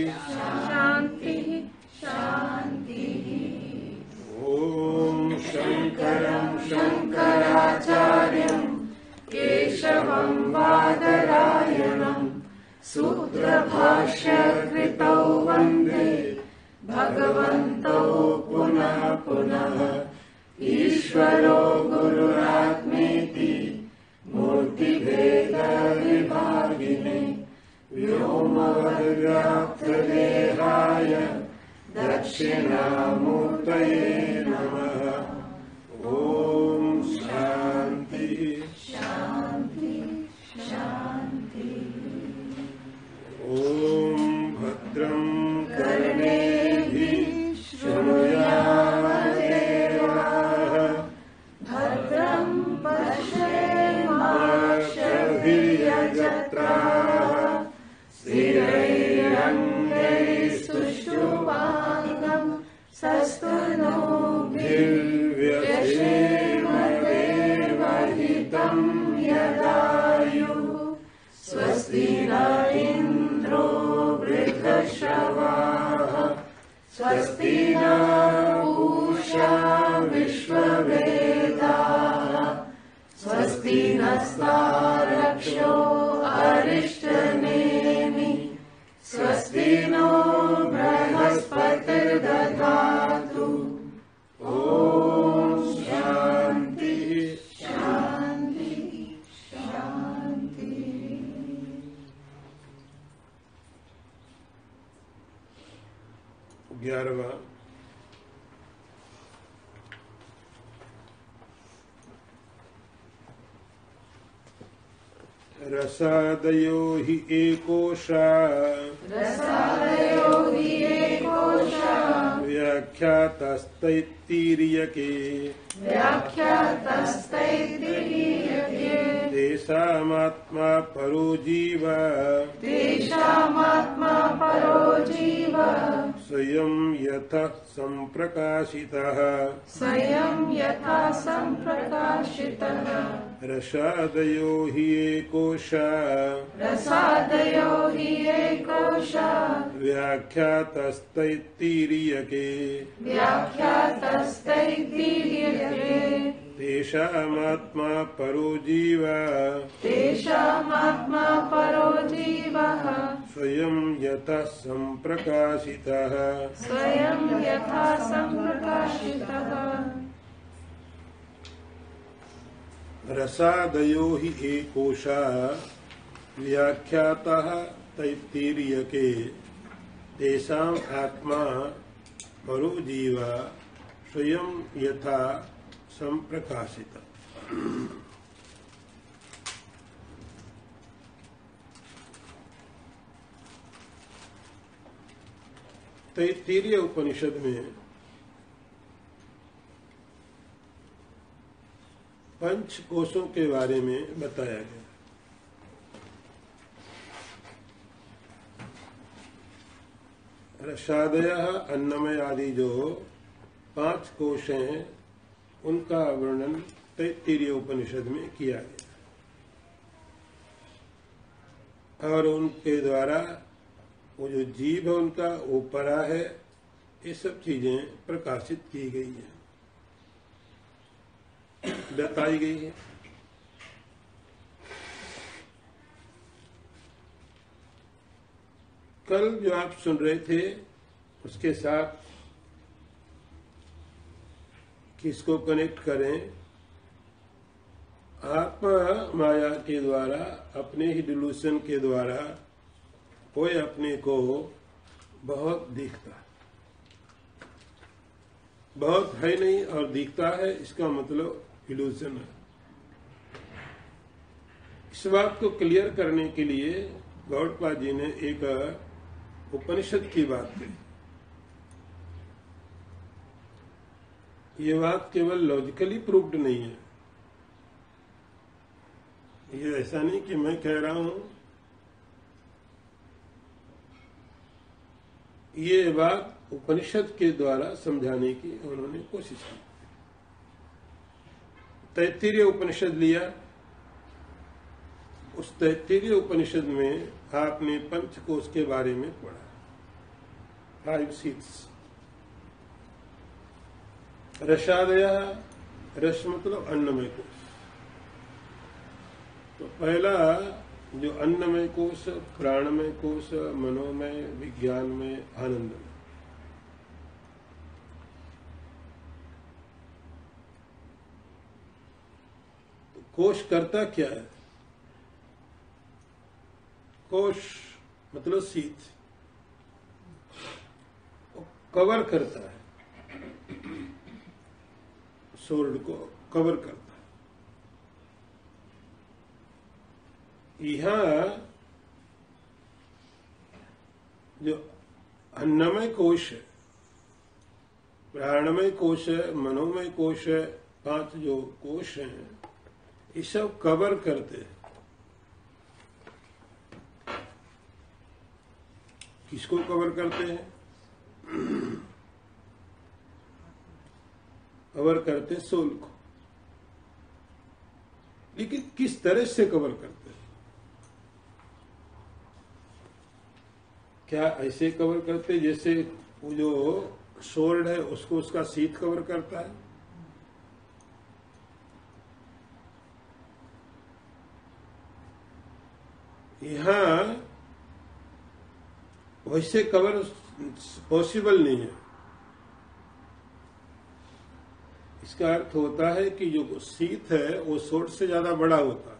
शान्तिः शान्तिः। ॐ शङ्करं शङ्कराचार्यं केशवं बादरायणं सूत्रभाष्यकृतौ वन्दे भगवन्तौ पुनः पुनः। ईश्वरो गुरुरात्मेति मूर्तिभेदविभागिने व्योमवद्व्याप्तदेहाय दक्षिणामूर्तये नमः। ॐ शान्ति शान्ति शान्ति। ॐ भद्रं कर्णेभिः शृणुयामदेवाः भद्रं पश्येमाक्षभिर्यजत्राः स्थिरैरङ्गैस्तुष्टुवाङ्गं सस्तनूभिर्व्यसेमदेवहितं यदायुः। स्वस्ति न इन्द्रो वृद्धश्रवाः स्वस्ति न पूषा विश्ववेदाः स्वस्ति नस्तारक्षो अरिष्टनेमि स्वस्ति नो बृहस्पतिर्दधातु। ॐ शान्ति शान्ति शान्ति। 11वां रसादयो हि एकोषा रसादयो हि एकोषा व्याख्यातस्तैत्तिरीयके व्याख्यातस्तैत्तिरीयके तेषामात्मा परो जीव तेषामात्मा परो जीव स्वयं यथा सम्प्रकाशितः स्वयं यथा सम्प्रकाशितः। रसादयो हि एकोषा रसादयो हि एकोषा व्याख्यातस्तैत्तिरीयके व्याख्यातस्तैत्तिरीयके तेषामात्मा परो जीव तेषामात्मा परो जीवः स्वयं यथा सम्प्रकाशितः। स्वयं यथा सम्प्रकाशितः। रसादयो हि एकोषा व्याख्यातः तैत्तिरीयके तेषाम् आत्मा परो जीव स्वयं यथा सम्प्रकाशितः। तैत्तिरीय उपनिषद में पंच कोशों के बारे में बताया गया। रसादयः अन्नमय आदि जो 5 कोश हैं उनका वर्णन तैत्तिरीय उपनिषद में किया गया और उनके द्वारा वो जो जीव है उनका वो परा है, ये सब चीजें प्रकाशित की गई हैं, बताई गई है। कल जो आप सुन रहे थे उसके साथ किसको कनेक्ट करें? आत्मा माया के द्वारा, अपने ही डिल्यूशन के द्वारा कोई अपने को बहुत दिखता है, बहुत है नहीं और दिखता है, इसका मतलब इल्यूजन है। इस बात को क्लियर करने के लिए गौड़पाद जी ने एक उपनिषद की बात कही। ये बात केवल लॉजिकली प्रूव्ड नहीं है, ये ऐसा नहीं कि मैं कह रहा हूं, ये बात उपनिषद के द्वारा समझाने की उन्होंने कोशिश की। तैत्तिरीय उपनिषद लिया, उस तैत्तिरीय उपनिषद में आपने पंचकोश के बारे में पढ़ा। 5 seats. रसादय, रस मतलब अन्नमय कोश। तो पहला जो अन्नमय कोश, प्राणमय कोश, मनोमय, विज्ञानमय, आनंदमय। तो कोश करता क्या है? कोश मतलब शीत, कवर करता है, सोर्ड को कवर करता है। यहां जो अन्नमय कोश है, प्राणमय कोश है, मनोमय कोश है, 5 जो कोश हैं, ये सब कवर करते हैं। किसको कवर करते हैं? कवर करते हैं सोल को। लेकिन किस तरह से कवर करते हैं? क्या ऐसे कवर करते हैं जैसे वो जो सोल्ड है उसको उसका शीत कवर करता है? यहां वैसे कवर पॉसिबल नहीं है। इसका अर्थ होता है कि जो शीत है वो सोर्ड से ज्यादा बड़ा होता है।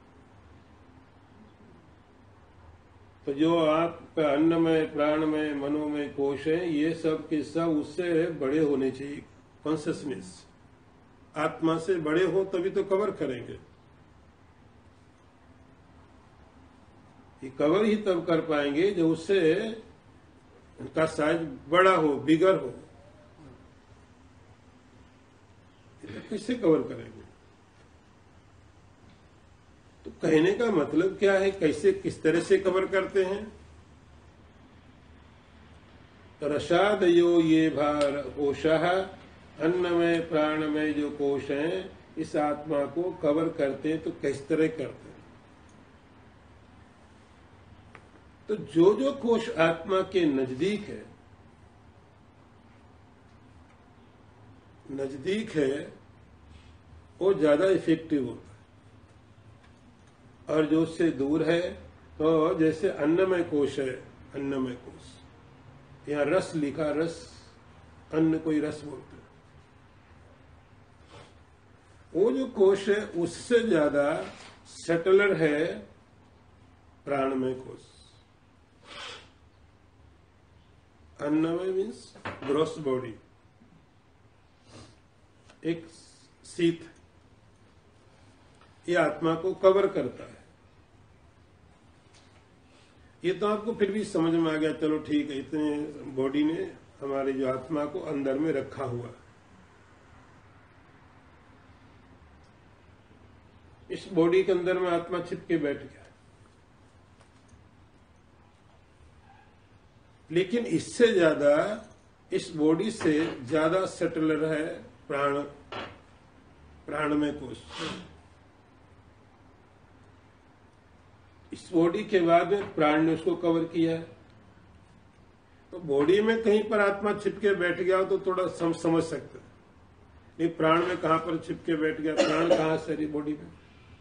तो जो आपका अन्नमय, प्राणमय, मनोमय कोश है, ये सब के सब उससे बड़े होने चाहिए। कॉन्शियसनेस आत्मा से बड़े हो तभी तो कवर करेंगे। ये कवर ही तब कर पाएंगे जो उससे उनका साइज बड़ा हो, बिगर हो। तो कैसे कवर करेंगे? तो कहने का मतलब क्या है? कैसे, किस तरह से कवर करते हैं? तो रसादयो ये भार कोशः, अन्नमय प्राणमय जो कोश हैं, इस आत्मा को कवर करते हैं। तो किस तरह करते हैं? तो जो जो कोश आत्मा के नजदीक है वो ज्यादा इफेक्टिव होता है। और जो उससे दूर है, तो जैसे अन्नमय कोश है, अन्नमय कोश, यहाँ रस लिखा, रस, अन्न कोई रस बोलते हैं। वो जो कोश है उससे ज्यादा सेटलर है प्राणमय कोश। अन्नमय मीन्स ग्रॉस बॉडी, एक शीत, ये आत्मा को कवर करता है। ये तो आपको फिर भी समझ में आ गया, चलो ठीक है, इतने बॉडी ने हमारे जो आत्मा को अंदर में रखा हुआ। इस बॉडी के अंदर में आत्मा छिपके बैठ गया। लेकिन इससे ज्यादा, इस बॉडी से ज्यादा सेटलर है प्राणमय कोश। इस बॉडी के बाद प्राण ने उसको कवर किया है। तो बॉडी में कहीं पर आत्मा छिपके बैठ गया तो थोड़ा समझ सकते हैं। नहीं, प्राण में कहां पर छिपके बैठ गया? प्राण कहां से बॉडी में?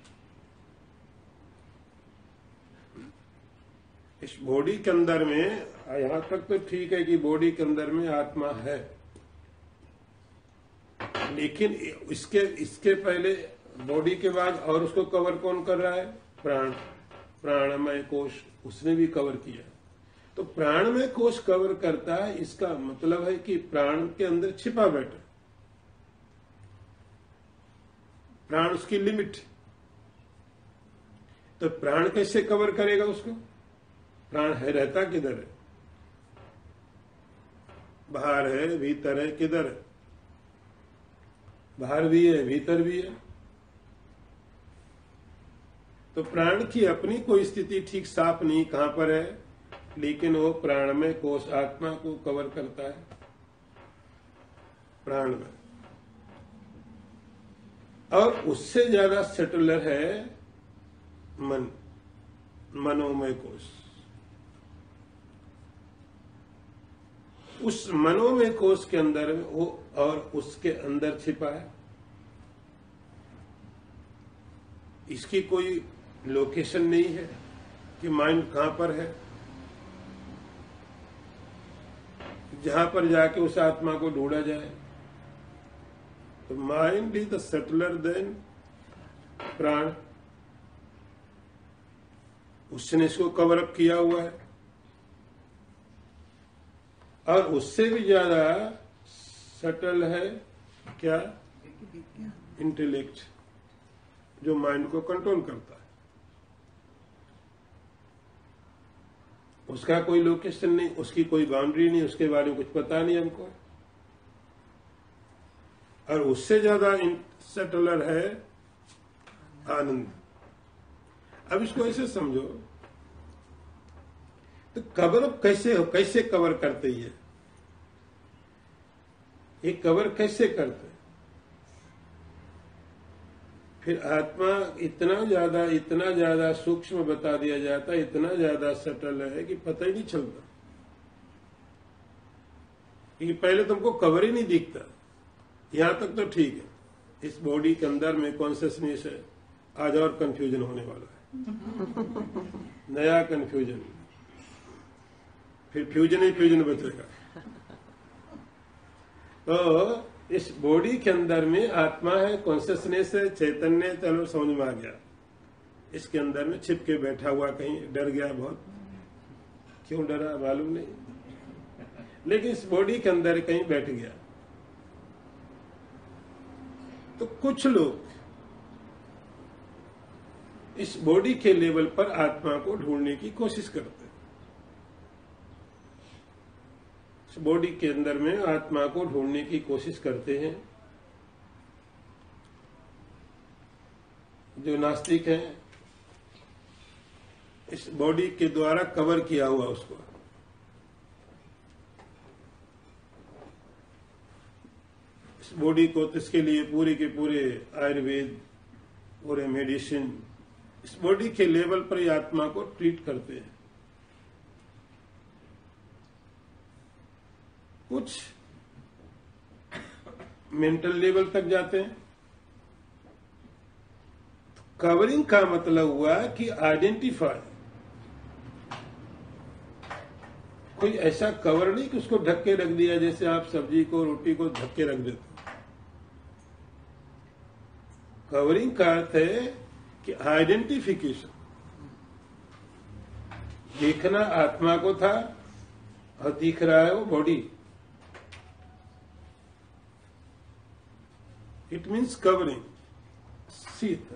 इस बॉडी के अंदर में, यहां तक तो ठीक है कि बॉडी के अंदर में आत्मा है, लेकिन इसके पहले, बॉडी के बाद और उसको कवर कौन कर रहा है? प्राणमय कोश, उसने भी कवर किया। तो प्राणमय कोश कवर करता है, इसका मतलब है कि प्राण के अंदर छिपा बैठा। प्राण उसकी लिमिट। तो प्राण कैसे कवर करेगा उसको? प्राण है, रहता किधर है? बाहर है, भीतर है, किधर है? बाहर भी है, भीतर भी है। तो प्राण की अपनी कोई स्थिति ठीक साफ नहीं कहां पर है, लेकिन वो प्राणमय कोश आत्मा को कवर करता है। प्राण में, और उससे ज्यादा सेटलर है मनोमय कोश। उस मनोमय कोश के अंदर वो और उसके अंदर छिपा है। इसकी कोई लोकेशन नहीं है कि माइंड कहां पर है, जहां पर जाके उस आत्मा को ढूंढा जाए। तो mind is the settler then prana. उसने इसको कवर अप किया हुआ है, और उससे भी ज्यादा सटल है क्या? इंटेलेक्ट, जो माइंड को कंट्रोल करता है। उसका कोई लोकेशन नहीं, उसकी कोई बाउंड्री नहीं, उसके बारे में कुछ पता नहीं हमको। और उससे ज्यादा सटलर है आनंद। अब इसको ऐसे समझो, तो कवर कैसे कवर करते ये कवर कैसे करते? फिर आत्मा इतना ज्यादा सूक्ष्म बता दिया जाता, इतना ज्यादा सटल है कि पता ही नहीं चलता। क्योंकि पहले तुमको कवर ही नहीं दिखता। यहां तक तो ठीक है, इस बॉडी के अंदर में कॉन्शियसनेस है, आज और कंफ्यूजन होने वाला है। नया कंफ्यूजन, फिर फ्यूजन ही फ्यूजन बचेगा। तो इस बॉडी के अंदर में आत्मा है, कॉन्शियसनेस है, चैतन्य, चलो समझ में आ गया। इसके अंदर में छिप के बैठा हुआ, कहीं डर गया बहुत, क्यों डरा मालूम नहीं, लेकिन इस बॉडी के अंदर कहीं बैठ गया। तो कुछ लोग इस बॉडी के लेवल पर आत्मा को ढूंढने की कोशिश करते हैं। इस बॉडी के अंदर में आत्मा को ढूंढने की कोशिश करते हैं। जो नास्तिक हैं, इस बॉडी के द्वारा कवर किया हुआ उसको, इस बॉडी को, तो इसके लिए पूरे के पूरे आयुर्वेद, पूरे मेडिसिन, इस बॉडी के लेवल पर ही आत्मा को ट्रीट करते हैं। कुछ मेंटल लेवल तक जाते हैं। तो कवरिंग का मतलब हुआ कि आइडेंटिफाई, कोई ऐसा कवर नहीं कि उसको ढक के रख दिया, जैसे आप सब्जी को, रोटी को ढक के रख देते। कवरिंग का अर्थ है कि आइडेंटिफिकेशन। देखना आत्मा को था और दिख रहा है वो बॉडी। इट मीन्स कवरिंग, शीत।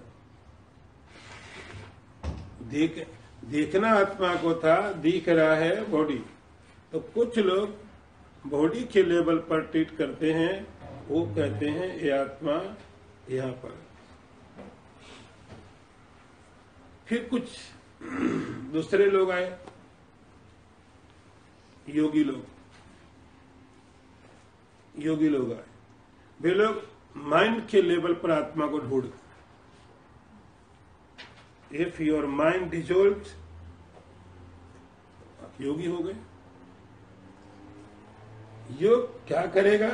देखना आत्मा को था, दिख रहा है बॉडी। तो कुछ लोग बॉडी के लेवल पर ट्रीट करते हैं, वो कहते हैं ये आत्मा यहां पर। फिर कुछ दूसरे लोग आए, योगी लोग आए। वे लोग माइंड के लेवल पर आत्मा को ढूंढते। इफ योर माइंड डिजोल्व, आप योगी हो गए। योग क्या करेगा?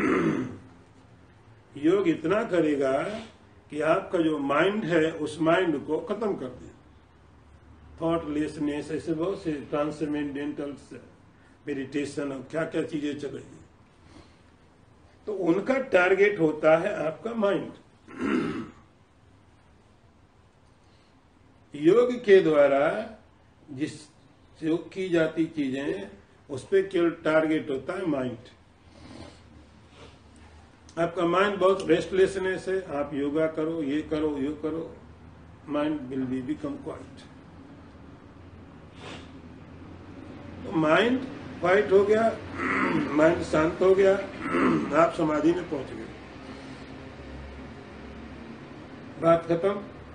योग इतना करेगा कि आपका जो माइंड है, उस माइंड को खत्म कर दे। थॉटलेसनेस, ऐसे बहुत से ट्रांसेंडेंटल मेडिटेशन और क्या क्या चीजें चलेगी। तो उनका टारगेट होता है आपका माइंड। योग के द्वारा जिस जो की जाती चीजें, उस पर केवल टारगेट होता है माइंड। आपका माइंड बहुत रेस्टलेसनेस है, आप योगा करो, ये करो, mind will be become quiet. तो माइंड क्वाइट हो गया, माइंड शांत हो गया, आप समाधि में पहुंच गए। बात खत्म।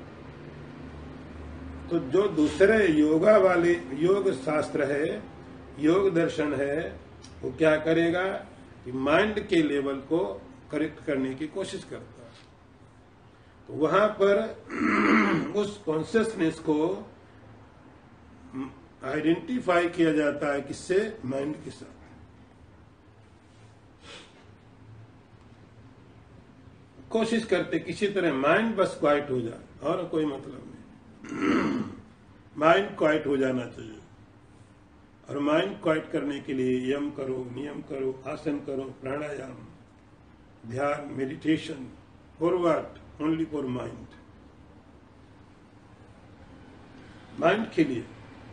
तो जो दूसरे योगा वाले योग शास्त्र है, योग दर्शन है, वो क्या करेगा कि माइंड के लेवल को करेक्ट करने की कोशिश करता है। तो वहां पर उस कॉन्शियसनेस को आइडेंटिफाई किया जाता है, किससे? माइंड के साथ। कोशिश करते किसी तरह माइंड बस क्वाइट हो जाए, और कोई मतलब नहीं। माइंड क्वाइट हो जाना चाहिए। और माइंड क्वाइट करने के लिए यम करो, नियम करो, आसन करो, प्राणायाम, ध्यान, meditation. For what? Only for mind. Mind के लिए।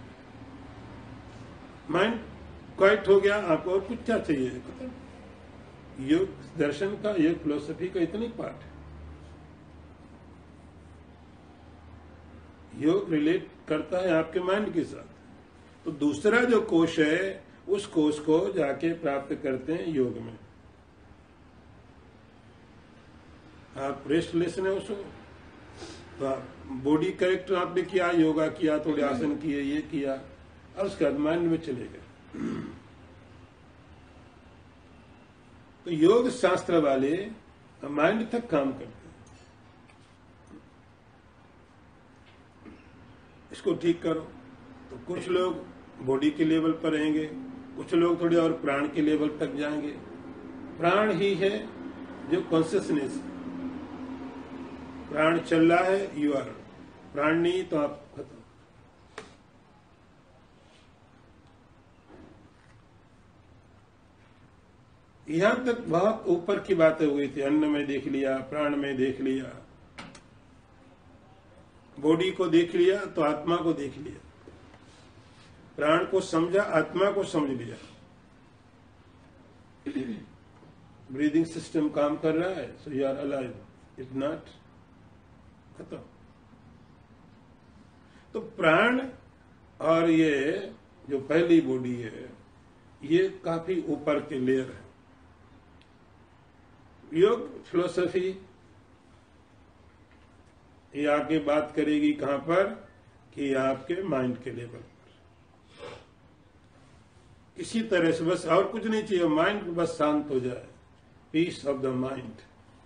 माइंड क्वाइट हो गया, आपको और कुछ क्या चाहिए? योग दर्शन का, योग फिलोसफी का इतनी पाठ है। योग रिलेट करता है आपके माइंड के साथ। तो दूसरा जो कोश है, उस कोश को जाके प्राप्त करते हैं योग में। आप रेस्टलेस है उसको, तो आप बॉडी करेक्ट आपने किया, योगा किया, थोड़े आसन किए, ये किया, और उसके बाद माइंड में चले गए। तो योग शास्त्र वाले माइंड तक काम करते हैं। इसको ठीक करो। तो कुछ लोग बॉडी के लेवल पर रहेंगे, कुछ लोग थोड़े और प्राण के लेवल तक जाएंगे। प्राण ही है जो कॉन्शियसनेस। प्राण चल रहा है, यू आर। प्राण नहीं तो आप खत्म। यहां तक बहुत ऊपर की बातें हुई थी। अन्न में देख लिया, प्राण में देख लिया, बॉडी को देख लिया तो आत्मा को देख लिया, प्राण को समझा, आत्मा को समझ लिया। ब्रीदिंग सिस्टम काम कर रहा है, so you are alive. If not, खत्म। तो प्राण और ये जो पहली बॉडी है, ये काफी ऊपर के लेयर है। योग फिलोसफी ये आगे बात करेगी कहां पर, कि आपके माइंड के लेवल पर। इसी तरह से बस और कुछ नहीं चाहिए, माइंड बस शांत हो जाए, पीस ऑफ द माइंड,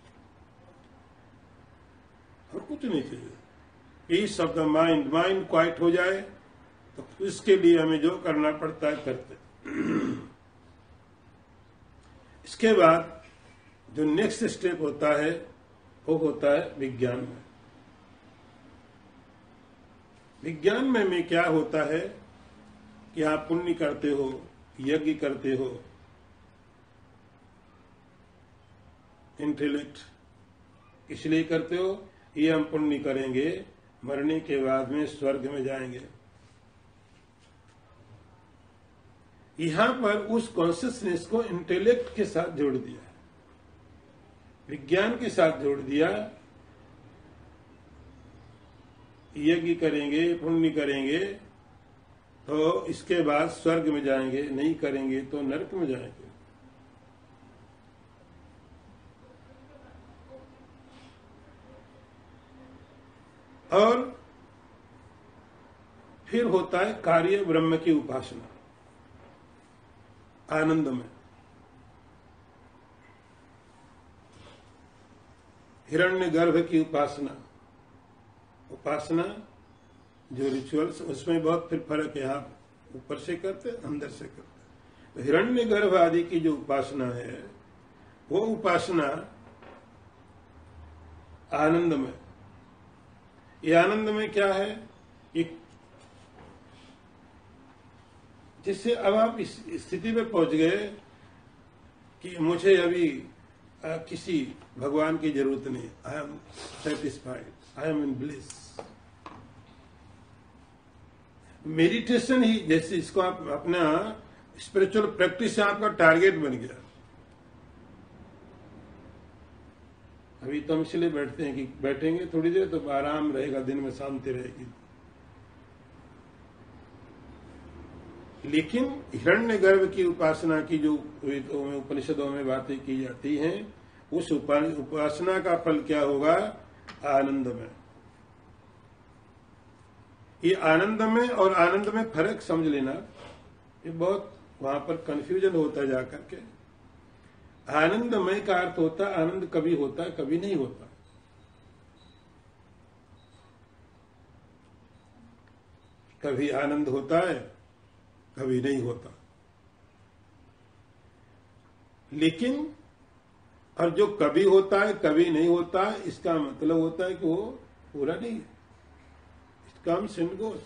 और कुछ नहीं चाहिए। Peace of the mind, mind quiet हो जाए, तो इसके लिए हमें जो करना पड़ता है करते। इसके बाद जो नेक्स्ट स्टेप होता है, वो होता है विज्ञान में। विज्ञान में क्या होता है कि आप पुण्य करते हो, यज्ञ करते हो, इंटेलेक्ट इसलिए करते हो, ये हम पुण्य करेंगे, मरने के बाद में स्वर्ग में जाएंगे। यहां पर उस कॉन्शियसनेस को इंटेलेक्ट के साथ जोड़ दिया, विज्ञान के साथ जोड़ दिया। यज्ञ करेंगे, पुण्य करेंगे, तो इसके बाद स्वर्ग में जाएंगे, नहीं करेंगे तो नरक में जाएंगे। और फिर होता है कार्य ब्रह्म की उपासना, आनंद में। हिरण्य गर्भ की उपासना, उपासना जो रिचुअल्स, उसमें बहुत फिर फर्क है। आप ऊपर से करते, अंदर से करते। तो हिरण्य गर्भ आदि की जो उपासना है, वो उपासना आनंद में। ये आनंद में क्या है, एक जिससे अब आप इस स्थिति में पहुंच गए कि मुझे अभी किसी भगवान की जरूरत नहीं, I am satisfied, I am in bliss. Meditation ही जैसे इसको आप अपना स्पिरिचुअल प्रैक्टिस से आपका टारगेट बन गया। अभी तो हम इसलिए बैठते हैं कि बैठेंगे थोड़ी देर तो आराम रहेगा, दिन में शांति रहेगी। लेकिन हिरण्यगर्भ की उपासना की जो उपनिषदों में बातें की जाती हैं, उस उपासना का फल क्या होगा, आनंद में। ये आनंद में और आनंद में फर्क समझ लेना, ये बहुत वहां पर कंफ्यूजन होता है जाकर के। आनंदमय का अर्थ होता है आनंद कभी होता है, कभी नहीं होता। कभी आनंद होता है, कभी नहीं होता। लेकिन और जो कभी होता है कभी नहीं होता है, इसका मतलब होता है कि वो पूरा नहीं है। It comes and goes.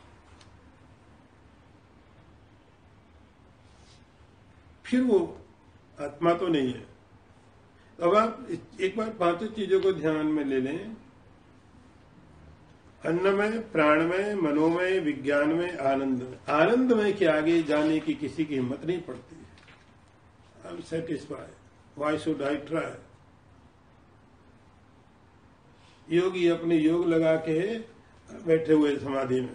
फिर वो आत्मा तो नहीं है। अब आप एक बार पांचों चीजों को ध्यान में ले लें। अन्नमय, प्राणमय, मनोमय, विज्ञानमय, आनंदमय। आनंदमय के आगे जाने की किसी की हिम्मत नहीं पड़ती है। I am satisfied, why should I try. योगी अपने योग लगा के बैठे हुए समाधि में,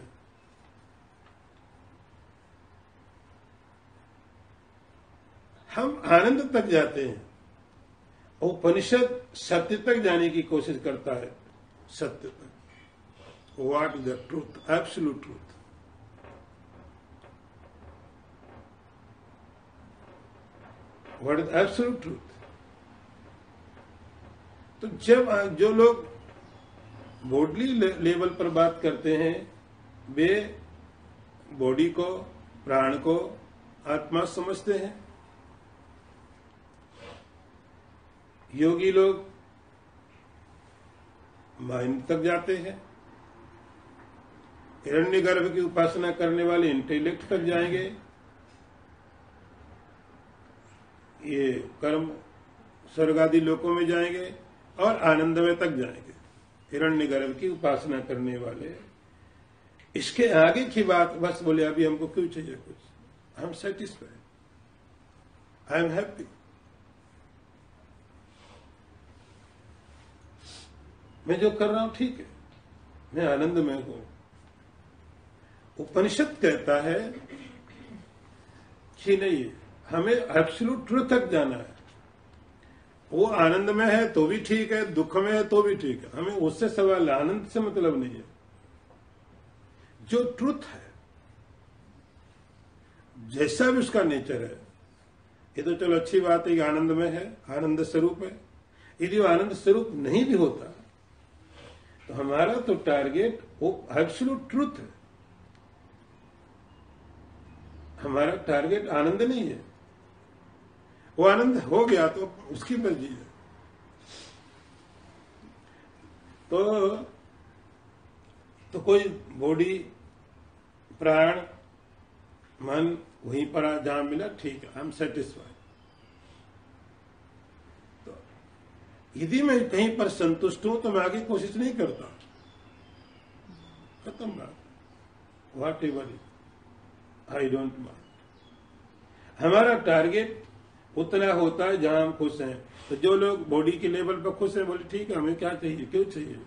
हम आनंद तक जाते हैं। उपनिषद सत्य तक जाने की कोशिश करता है। सत्य तक। What is the truth? Absolute truth. What is absolute truth? तो जब जो लोग बॉडी लेवल पर बात करते हैं, वे बॉडी को, प्राण को आत्मा समझते हैं। योगी लोग माइंड तक जाते हैं। हिरण्यगर्भ की उपासना करने वाले इंटेलेक्ट तक जाएंगे। ये कर्म स्वर्ग आदि लोकों में जाएंगे और आनंदमय तक जाएंगे। हिरण्यगर्भ की उपासना करने वाले इसके आगे की बात बस बोले अभी हमको क्यों चाहिए कुछ, I am satisfied, I am happy. मैं जो कर रहा हूं ठीक है, मैं आनंद में हूं। उपनिषद कहता है कि नहीं, हमें एब्सोल्यूट ट्रुथ तक जाना है। वो आनंद में है तो भी ठीक है, दुख में है तो भी ठीक है, हमें उससे सवाल, आनंद से मतलब नहीं है। जो ट्रुथ है, जैसा भी उसका नेचर है, ये तो चलो अच्छी बात है कि आनंद में है, आनंद स्वरूप है। यदि वो आनंद स्वरूप नहीं भी होता तो हमारा तो टारगेट वो एब्सोल्यूट ट्रुथ है। हमारा टारगेट आनंद नहीं है। वो आनंद हो गया तो उसकी मर्जी है। तो कोई बॉडी, प्राण, मन वहीं पर जहां मिला ठीक है, आई एम सेटिस्फाइड। तो यदि मैं कहीं पर संतुष्ट हूं तो मैं आगे कोशिश नहीं करता। खत्म बात। Whatever is, I don't mind. हमारा टारगेट उतना होता है जहां हम खुश हैं। तो जो लोग बॉडी के लेवल पर खुश हैं, बोले ठीक है, हमें क्या चाहिए, क्यों चाहिए,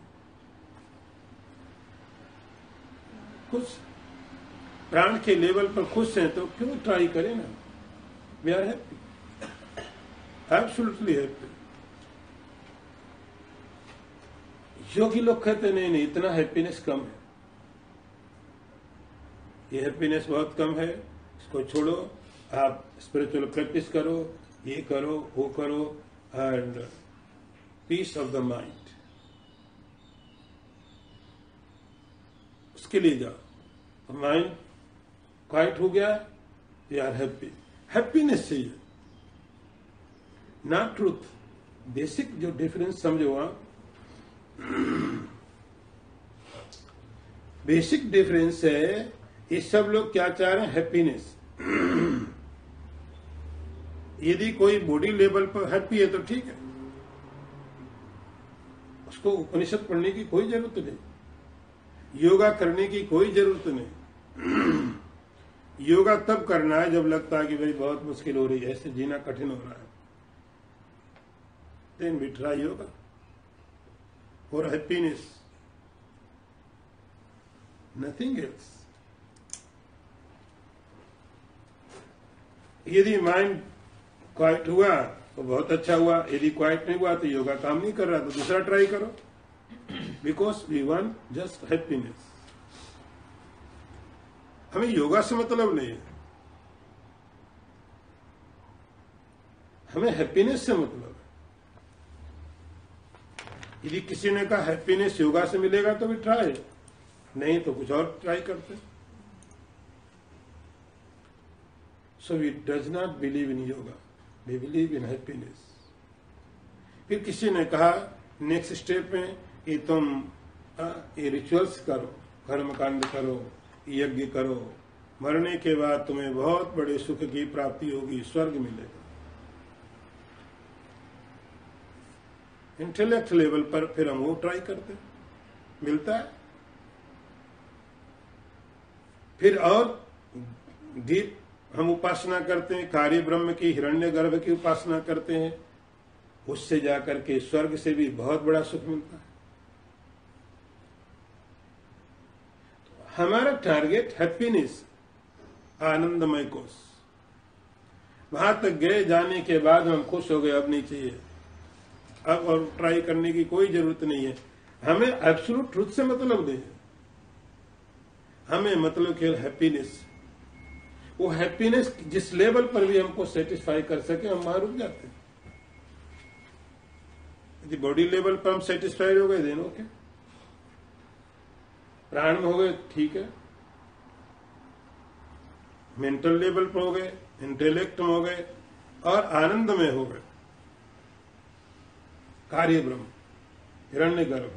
खुश। प्राण के लेवल पर खुश हैं तो क्यों ट्राई करें ना। We are happy, absolutely happy. योगी लोग कहते नहीं नहीं, इतना हैप्पीनेस कम है, ये हैप्पीनेस बहुत कम है, इसको छोड़ो, आप स्पिरिचुअल प्रैक्टिस करो, ये करो, वो करो, and peace of the mind, उसके लिए जाओ। माइंड क्वाइट हो गया, यू आर हैप्पी। हैप्पीनेस चाहिए, नॉट ट्रूथ। बेसिक जो डिफरेंस समझो आप, बेसिक डिफरेंस है, ये सब लोग क्या चाह रहे हैं, हैप्पीनेस। यदि कोई बॉडी लेवल पर हैप्पी है तो ठीक है, उसको उपनिषद पढ़ने की कोई जरूरत नहीं, योगा करने की कोई जरूरत नहीं। योगा तब करना है जब लगता है कि भाई बहुत मुश्किल हो रही है, ऐसे जीना कठिन हो रहा है, then we try yoga for happiness, nothing else. यदि माइंड क्वाइट हुआ तो बहुत अच्छा हुआ, यदि क्वाइट नहीं हुआ तो योगा काम नहीं कर रहा तो दूसरा ट्राई करो, because we want just happiness. हमें योगा से मतलब नहीं है, हमें हैप्पीनेस से मतलब है। यदि किसी ने कहा हैप्पीनेस योगा से मिलेगा तो भी ट्राई, नहीं तो कुछ और ट्राई करते। So we does not believe in yoga. We believe in happiness. फिर किसी ने कहा नेक्स्ट स्टेप में कि तुम ये रिचुअल्स करो, कर्मकांड करो, यज्ञ करो, मरने के बाद तुम्हें बहुत बड़े सुख की प्राप्ति होगी, स्वर्ग मिलेगा। इंटेलेक्ट लेवल पर फिर हम वो ट्राई करते, मिलता है। फिर और डीप हम उपासना करते हैं, कार्य ब्रह्म की, हिरण्यगर्भ की उपासना करते हैं, उससे जाकर के स्वर्ग से भी बहुत बड़ा सुख मिलता है। तो हमारा टारगेट हैप्पीनेस, आनंदमय कोष। वहां तक गए, जाने के बाद हम खुश हो गए, अब नहीं चाहिए, अब और ट्राई करने की कोई जरूरत नहीं है। हमें एब्सोल्यूट ट्रुथ से मतलब नहीं है, हमें मतलब केवल हैप्पीनेस। वो हैप्पीनेस जिस लेवल पर भी हमको सेटिस्फाई कर सके, हम वहां रुक जाते हैं। यदि बॉडी लेवल पर हम सेटिस्फाइड हो गए, देन ओके, प्राण में हो गए ठीक है, मेंटल लेवल पर हो गए, इंटेलेक्ट में हो गए, और आनंद में हो गए, कार्य ब्रह्म, हिरण्यगर्भ,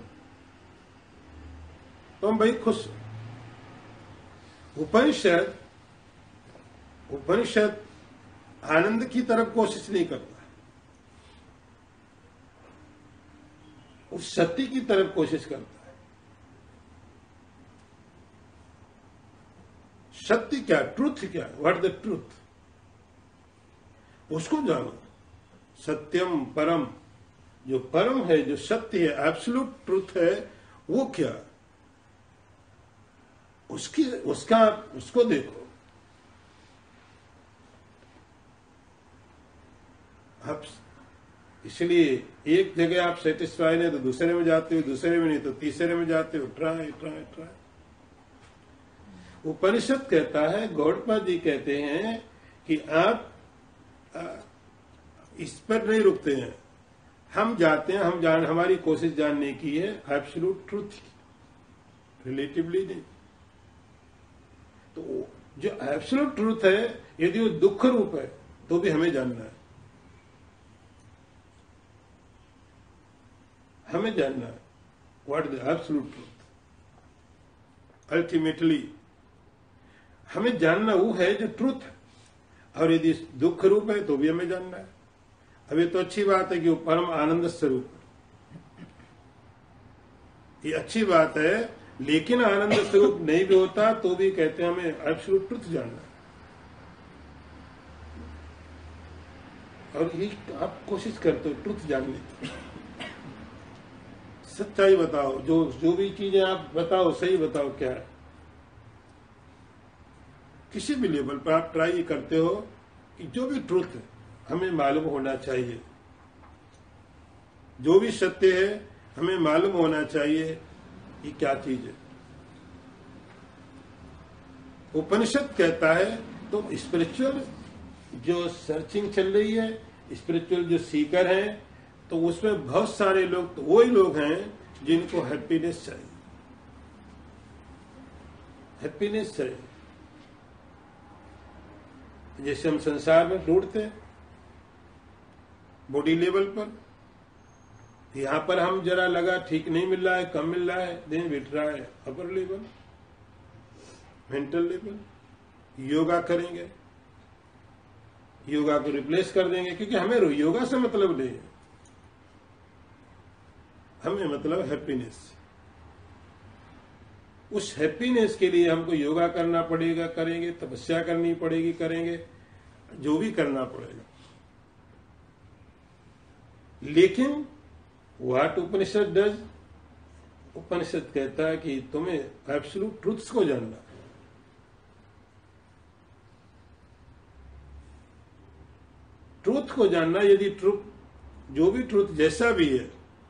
तो हम भाई खुश। उपनिषद आनंद की तरफ कोशिश नहीं करता, उस सत्य की तरफ कोशिश करता है। सत्य क्या, ट्रुथ क्या, व्हाट द ट्रुथ, उसको जानो। सत्यम परम, जो परम है, जो सत्य है, एब्सोल्यूट ट्रुथ है, वो क्या, उसको देखो। आप इसलिए एक जगह आप सेटिस्फाई नहीं तो दूसरे में जाते हो, दूसरे में नहीं तो तीसरे में जाते हो, ट्राई ट्राई ट्राई। उपनिषद कहता है, गौड़पाद जी कहते हैं कि आप इस पर नहीं रुकते हैं, हम जाते हैं, हमारी कोशिश जानने की है एब्सोल्यूट ट्रुथ, रिलेटिवली नहीं। तो जो एब्सोल्यूट ट्रुथ है, यदि वो दुख रूप है तो भी हमें जानना है, हमें जानना है what the absolute truth. Ultimately हमें जानना वो है जो ट्रुथ है, और यदि दुख रूप है तो भी हमें जानना है। अब ये तो अच्छी बात है कि वो परम आनंद स्वरूप है, ये अच्छी बात है, लेकिन आनंद स्वरूप नहीं भी होता तो भी कहते हैं हमें एब्सोल्यूट ट्रुथ जानना है। और ये आप कोशिश करते हो ट्रुथ जानने की, सच्चाई बताओ, जो भी चीजें आप बताओ सही बताओ क्या है। किसी भी लेवल पर आप ट्राई करते हो कि जो भी ट्रुथ है हमें मालूम होना चाहिए, जो भी सत्य है हमें मालूम होना चाहिए कि क्या चीज है। उपनिषद कहता है तो स्पिरिचुअल जो सर्चिंग चल रही है, स्पिरिचुअल जो सीकर हैं, तो उसमें बहुत सारे लोग तो वही लोग हैं जिनको हैप्पीनेस चाहिए, हैप्पीनेस चाहिए। जैसे हम संसार में ढूंढते हैं बॉडी लेवल पर, यहां पर हम जरा लगा ठीक नहीं मिल रहा है, कम मिल रहा है, देन बिठ रहा है upper level, mental level, yoga करेंगे, योगा को रिप्लेस कर देंगे, क्योंकि हमें योगा से मतलब नहीं है, हमें मतलब हैप्पीनेस। उस हैप्पीनेस के लिए हमको योगा करना पड़ेगा, करेंगे, तपस्या करनी पड़ेगी, करेंगे, जो भी करना पड़ेगा। लेकिन व्हाट उपनिषद डज, उपनिषद कहता है कि तुम्हें एब्सोल्यूट ट्रुथ्स को जानना, ट्रुथ को जानना। यदि ट्रुथ, जो भी ट्रुथ जैसा भी है,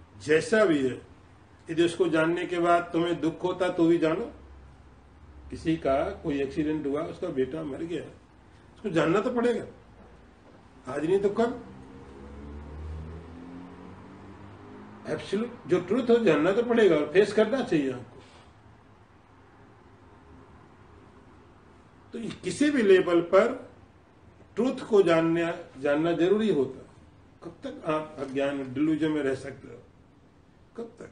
यदि उसको जानने के बाद तुम्हें दुख होता तो भी जानो। किसी का कोई एक्सीडेंट हुआ, उसका बेटा मर गया, उसको जानना तो पड़ेगा, आज नहीं तो कल। एब्सोल्यूट जो ट्रुथ हो जानना तो पड़ेगा और फेस करना चाहिए आपको। तो किसी भी लेवल पर ट्रुथ को जानना जरूरी होता है, कब तक आप अज्ञान डिल्यूजन में रह सकते हो? कब तक?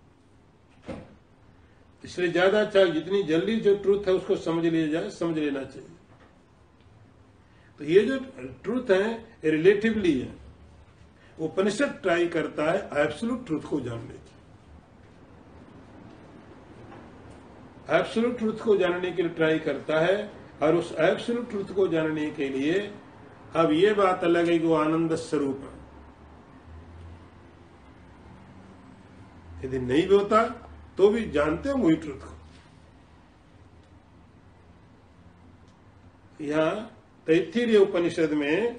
इसलिए ज्यादा अच्छा जितनी जल्दी जो ट्रूथ है उसको समझ लिया जाए, समझ लेना चाहिए। तो ये जो ट्रूथ है रिलेटिवली है। उपनिषद ट्राई करता है एब्सोल्यूट ट्रूथ को जानने की। एब्सोल्यूट ट्रूथ को जानने के लिए ट्राई करता है, और उस एब्सोल्यूट ट्रूथ को जानने के लिए अब ये बात अलग है कि वो आनंद स्वरूप है। यदि नहीं भी होता तो भी जानते हैं वही ट्रूथ को। यहां तैत्तिरीय उपनिषद में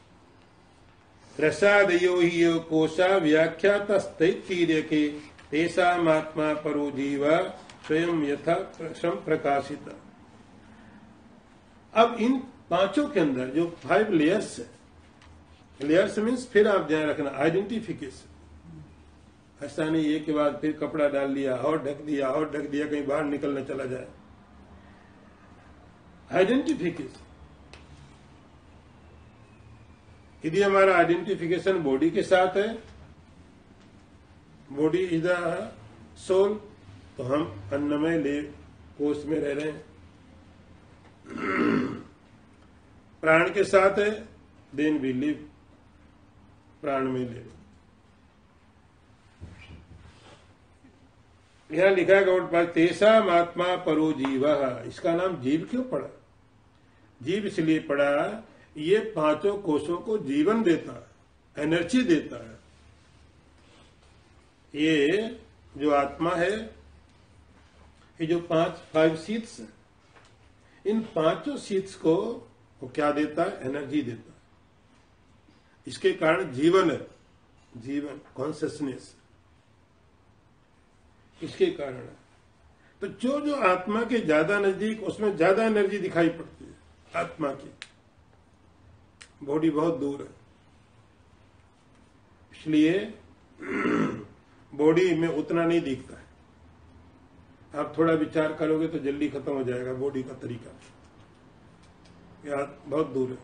रसादयो ही कोशा व्याख्यात तैत्तिरीय के तेषामात्मा परो जीव स्वयं यथा प्रकाशित। अब इन पांचों के अंदर जो 5 लेयर्स है, लेयर्स मीन्स फिर आप ध्यान रखना आइडेंटिफिकेशन। ऐसा नहीं एक के बाद फिर कपड़ा डाल लिया और ढक दिया और ढक दिया, कहीं बाहर निकलना चला जाए। आइडेंटिफिकेशन। यदि हमारा आइडेंटिफिकेशन बॉडी के साथ है, बॉडी इज द सोल, तो हम अन्नमय ले कोष में रह रहे हैं। प्राण के साथ है, देन वी लिव, प्राण में ले। यहां लिखा है गौड़ पास तेषाम आत्मा परो जीव। इसका नाम जीव क्यों पड़ा? जीव इसलिए पड़ा, ये पांचों कोषों को जीवन देता है, एनर्जी देता है। ये जो आत्मा है, ये जो 5 सीट्स है, इन पांचों सीट्स को वो क्या देता है? एनर्जी देता है। इसके कारण जीवन है, जीवन कॉन्शियसनेस इसके कारण है। तो जो जो आत्मा के ज्यादा नजदीक, उसमें ज्यादा एनर्जी दिखाई पड़ती है आत्मा की। बॉडी बहुत दूर है, इसलिए बॉडी में उतना नहीं दिखता है। आप थोड़ा विचार करोगे तो जल्दी खत्म हो जाएगा बॉडी का तरीका। बहुत दूर है।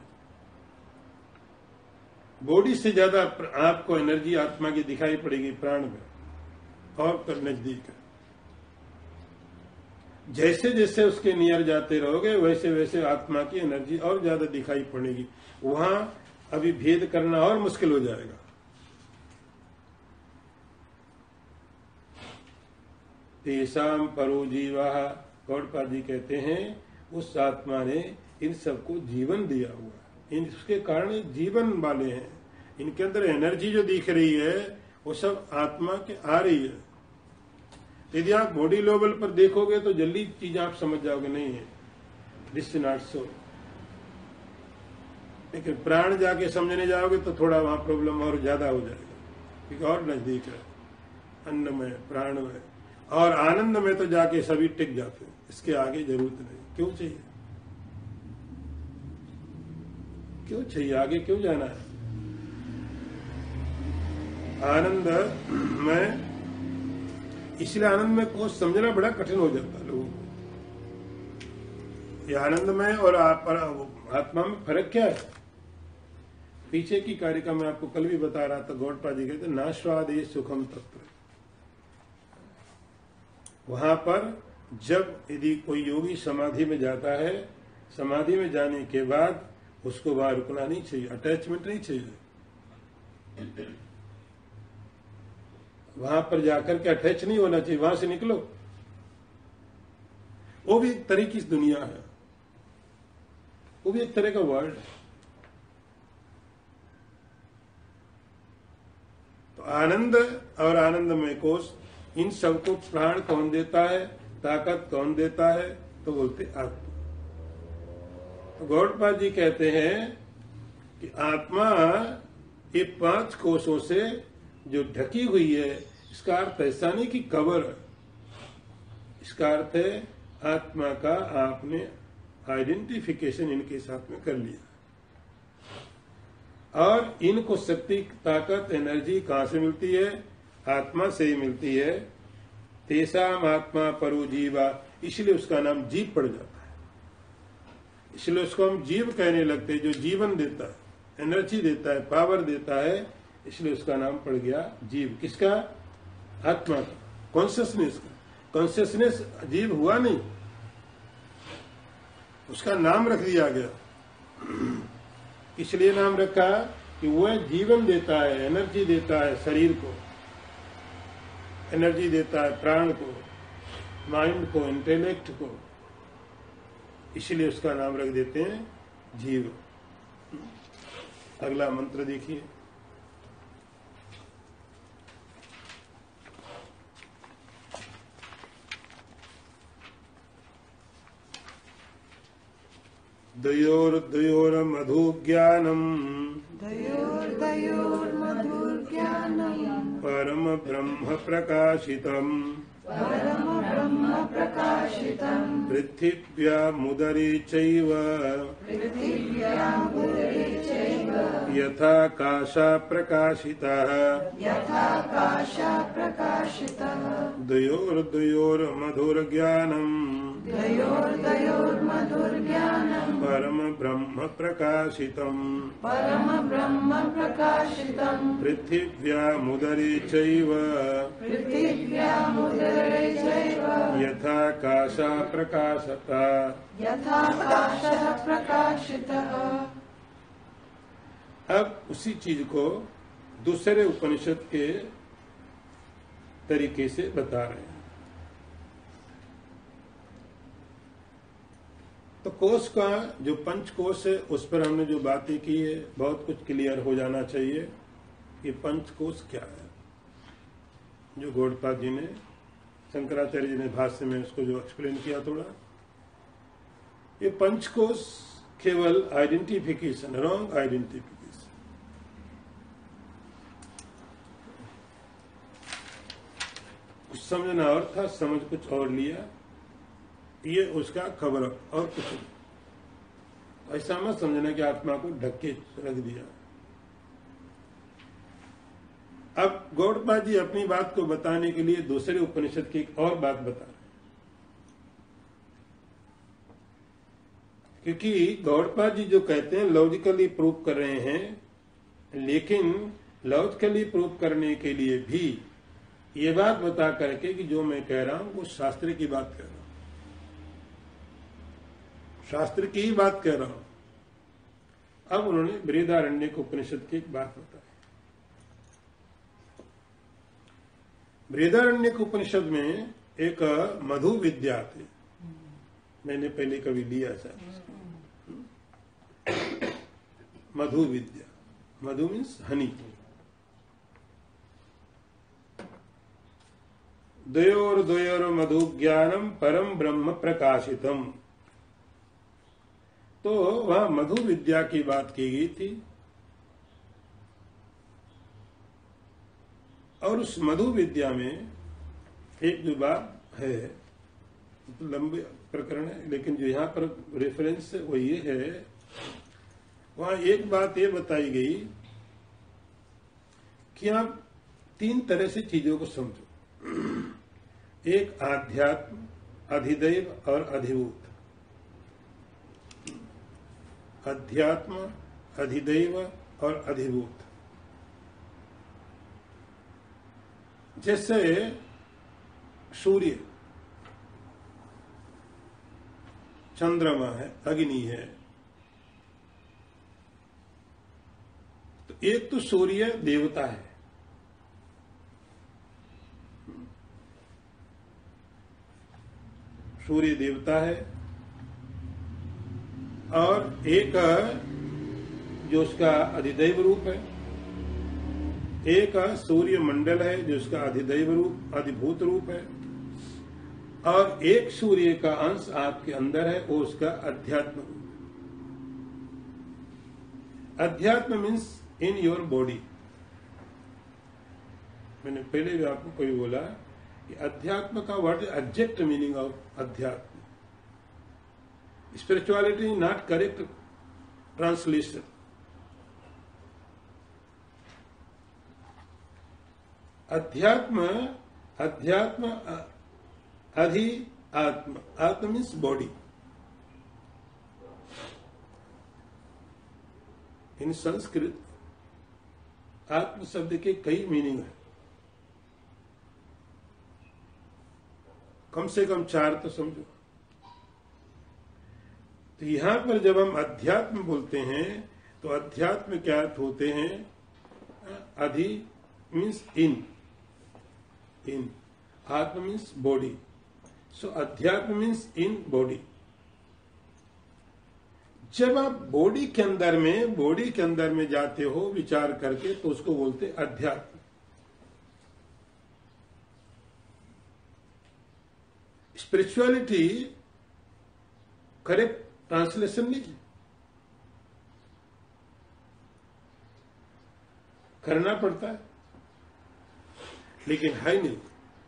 बॉडी से ज्यादा आपको एनर्जी आत्मा की दिखाई पड़ेगी प्राण में, और नजदीक है। जैसे जैसे उसके नियर जाते रहोगे वैसे वैसे आत्मा की एनर्जी और ज्यादा दिखाई पड़ेगी। वहां अभी भेद करना और मुश्किल हो जाएगा। तेषाम परो जीवा, गौड़पाद जी कहते हैं उस आत्मा ने इन सबको जीवन दिया हुआ है। इसके कारण जीवन वाले हैं। इनके अंदर एनर्जी जो दिख रही है वो सब आत्मा के आ रही है। यदि आप बॉडी लेवल पर देखोगे तो जल्दी चीज आप समझ जाओगे, नहीं है दिस इज नॉट सो। लेकिन प्राण जाके समझने जाओगे तो थोड़ा वहां प्रॉब्लम और ज्यादा हो जाएगा, क्योंकि और नजदीक है। अन्नमय, प्राणमय और आनंद में तो जाके सभी टिक जाते हैं। इसके आगे जरूरत नहीं। क्यों चाहिए? क्यों चाहिए? आगे क्यों जाना है? आनंद में, इसलिए आनंद में को समझना बड़ा कठिन हो जाता है लोगों को। ये आनंदमय और आत्मा में फर्क क्या है? पीछे की कारिका में आपको कल भी बता रहा था, गौड़पाद जी कहते नाश्वादे सुखम तत्व। वहां पर जब यदि कोई योगी समाधि में जाता है, समाधि में जाने के बाद उसको वहां रुकना नहीं चाहिए, अटैचमेंट नहीं चाहिए। वहां पर जाकर के अटैच नहीं होना चाहिए, वहां से निकलो। वो भी एक तरह की दुनिया है, वो भी एक तरह का वर्ल्ड है। तो आनंद और आनंदमय कोष, इन सबको प्राण कौन देता है, ताकत कौन देता है? तो बोलते आत्मा। तो गौड़पाद जी कहते हैं कि आत्मा ये 5 कोषों से जो ढकी हुई है, इसका अर्थ ऐसा नहीं कि कवर है। इसका अर्थ है आत्मा का आपने आइडेंटिफिकेशन इनके साथ में कर लिया, और इनको शक्ति, ताकत, एनर्जी कहां से मिलती है? आत्मा से ही मिलती है। तेषाम आत्मा परो जीवा, इसलिए उसका नाम जीव पड़ जाता है। इसलिए उसको हम जीव कहने लगते हैं। जो जीवन देता है, एनर्जी देता है, पावर देता है, इसलिए उसका नाम पड़ गया जीव। किसका? आत्मा का, कॉन्शियसनेस का। कॉन्शियसनेस जीव हुआ नहीं, उसका नाम रख दिया गया। इसलिए नाम रखा कि वह जीवन देता है, एनर्जी देता है शरीर को, एनर्जी देता है प्राण को, माइंड को, इंटेलेक्ट को, इसलिए उसका नाम रख देते हैं जीव। अगला मंत्र देखिए। द्वयोर्द्वयोर्मधुज्ञानम् द्वयोर्द्वयोर्मधुर्ज्ञानम् परम ब्रह्म प्रकाशितम् पृथिव्यामुदरे चैव यथाकाशः प्रकाशितः द्वयोर्द्वयोर्मधुर्ज्ञानम् परम ब्रह्म प्रकाशितम् पृथिव्यामुदरे चैव यथाकाशः प्रकाशतः। अब उसी चीज को दूसरे उपनिषद के तरीके से बता रहे हैं। तो कोष का जो पंचकोश है उस पर हमने जो बातें की है, बहुत कुछ क्लियर हो जाना चाहिए कि पंचकोश क्या है। जो गौड़पाद जी ने, शंकराचार्य जी ने भाष्य में उसको जो एक्सप्लेन किया थोड़ा, ये पंचकोश केवल आइडेंटिफिकेशन, रॉन्ग आइडेंटिफिकेशन। कुछ समझना और था, समझ कुछ और लिया, ये उसका खबर और कुछ नहीं। ऐसा मत समझना कि आत्मा को ढक के रख दिया। अब गौड़पाद जी अपनी बात को बताने के लिए दूसरे उपनिषद की एक और बात बता रहे हैं, क्योंकि गौड़पाद जी जो कहते हैं लॉजिकली प्रूव कर रहे हैं, लेकिन लॉजिकली प्रूव करने के लिए भी ये बात बता करके कि जो मैं कह रहा हूं वो शास्त्र की बात कह रहा हूं, शास्त्र की ही बात कह रहा हूं। अब उन्होंने बृहदारण्यक उपनिषद की एक बात बताई। बृहदारण्यक उपनिषद में एक मधु विद्या थी, मैंने पहले कभी लिया था। मधु विद्या, मधु मीन्स हनी। द्वयोर मधु ज्ञानम परम ब्रह्म प्रकाशितम। तो वह मधु विद्या की बात की गई थी, और उस मधु विद्या में एक जो बात है, लंबे प्रकरण है, लेकिन जो यहाँ पर रेफरेंस है वो ये है, वहां एक बात ये बताई गई कि आप तीन तरह से चीजों को समझो। एक आध्यात्म, अधिदैव और अधिभूत। अध्यात्म, अधिदैव और अधिभूत। जैसे सूर्य, चंद्रमा है, अग्नि है, तो एक तो सूर्य देवता है, सूर्य देवता है, और एक जो उसका अधिदैव रूप है, एक सूर्य मंडल है जो उसका अधिदैव रूप, अधिभूत रूप है, और एक सूर्य का अंश आपके अंदर है, वो उसका अध्यात्म रूप है। अध्यात्म मीन्स इन योर बॉडी। मैंने पहले भी आपको कोई बोला कि अध्यात्म का word exact meaning of adhyatma. Spirituality not correct translation. अध्यात्म, अध्यात्म, अधि आत्म, आत्म मीन्स बॉडी। इन संस्कृत आत्म शब्द के कई मीनिंग है, कम से कम 4 तो समझो। तो यहां पर जब हम अध्यात्म बोलते हैं तो अध्यात्म क्या अर्थ होते हैं? अधि मीन्स इन, आत्म मीन्स बॉडी, सो अध्यात्म मीन्स इन बॉडी। जब आप बॉडी के अंदर में जाते हो विचार करके तो उसको बोलते अध्यात्म। स्पिरिचुअलिटी करेक्ट ट्रांसलेशन नहीं, करना पड़ता है, लेकिन है नहीं।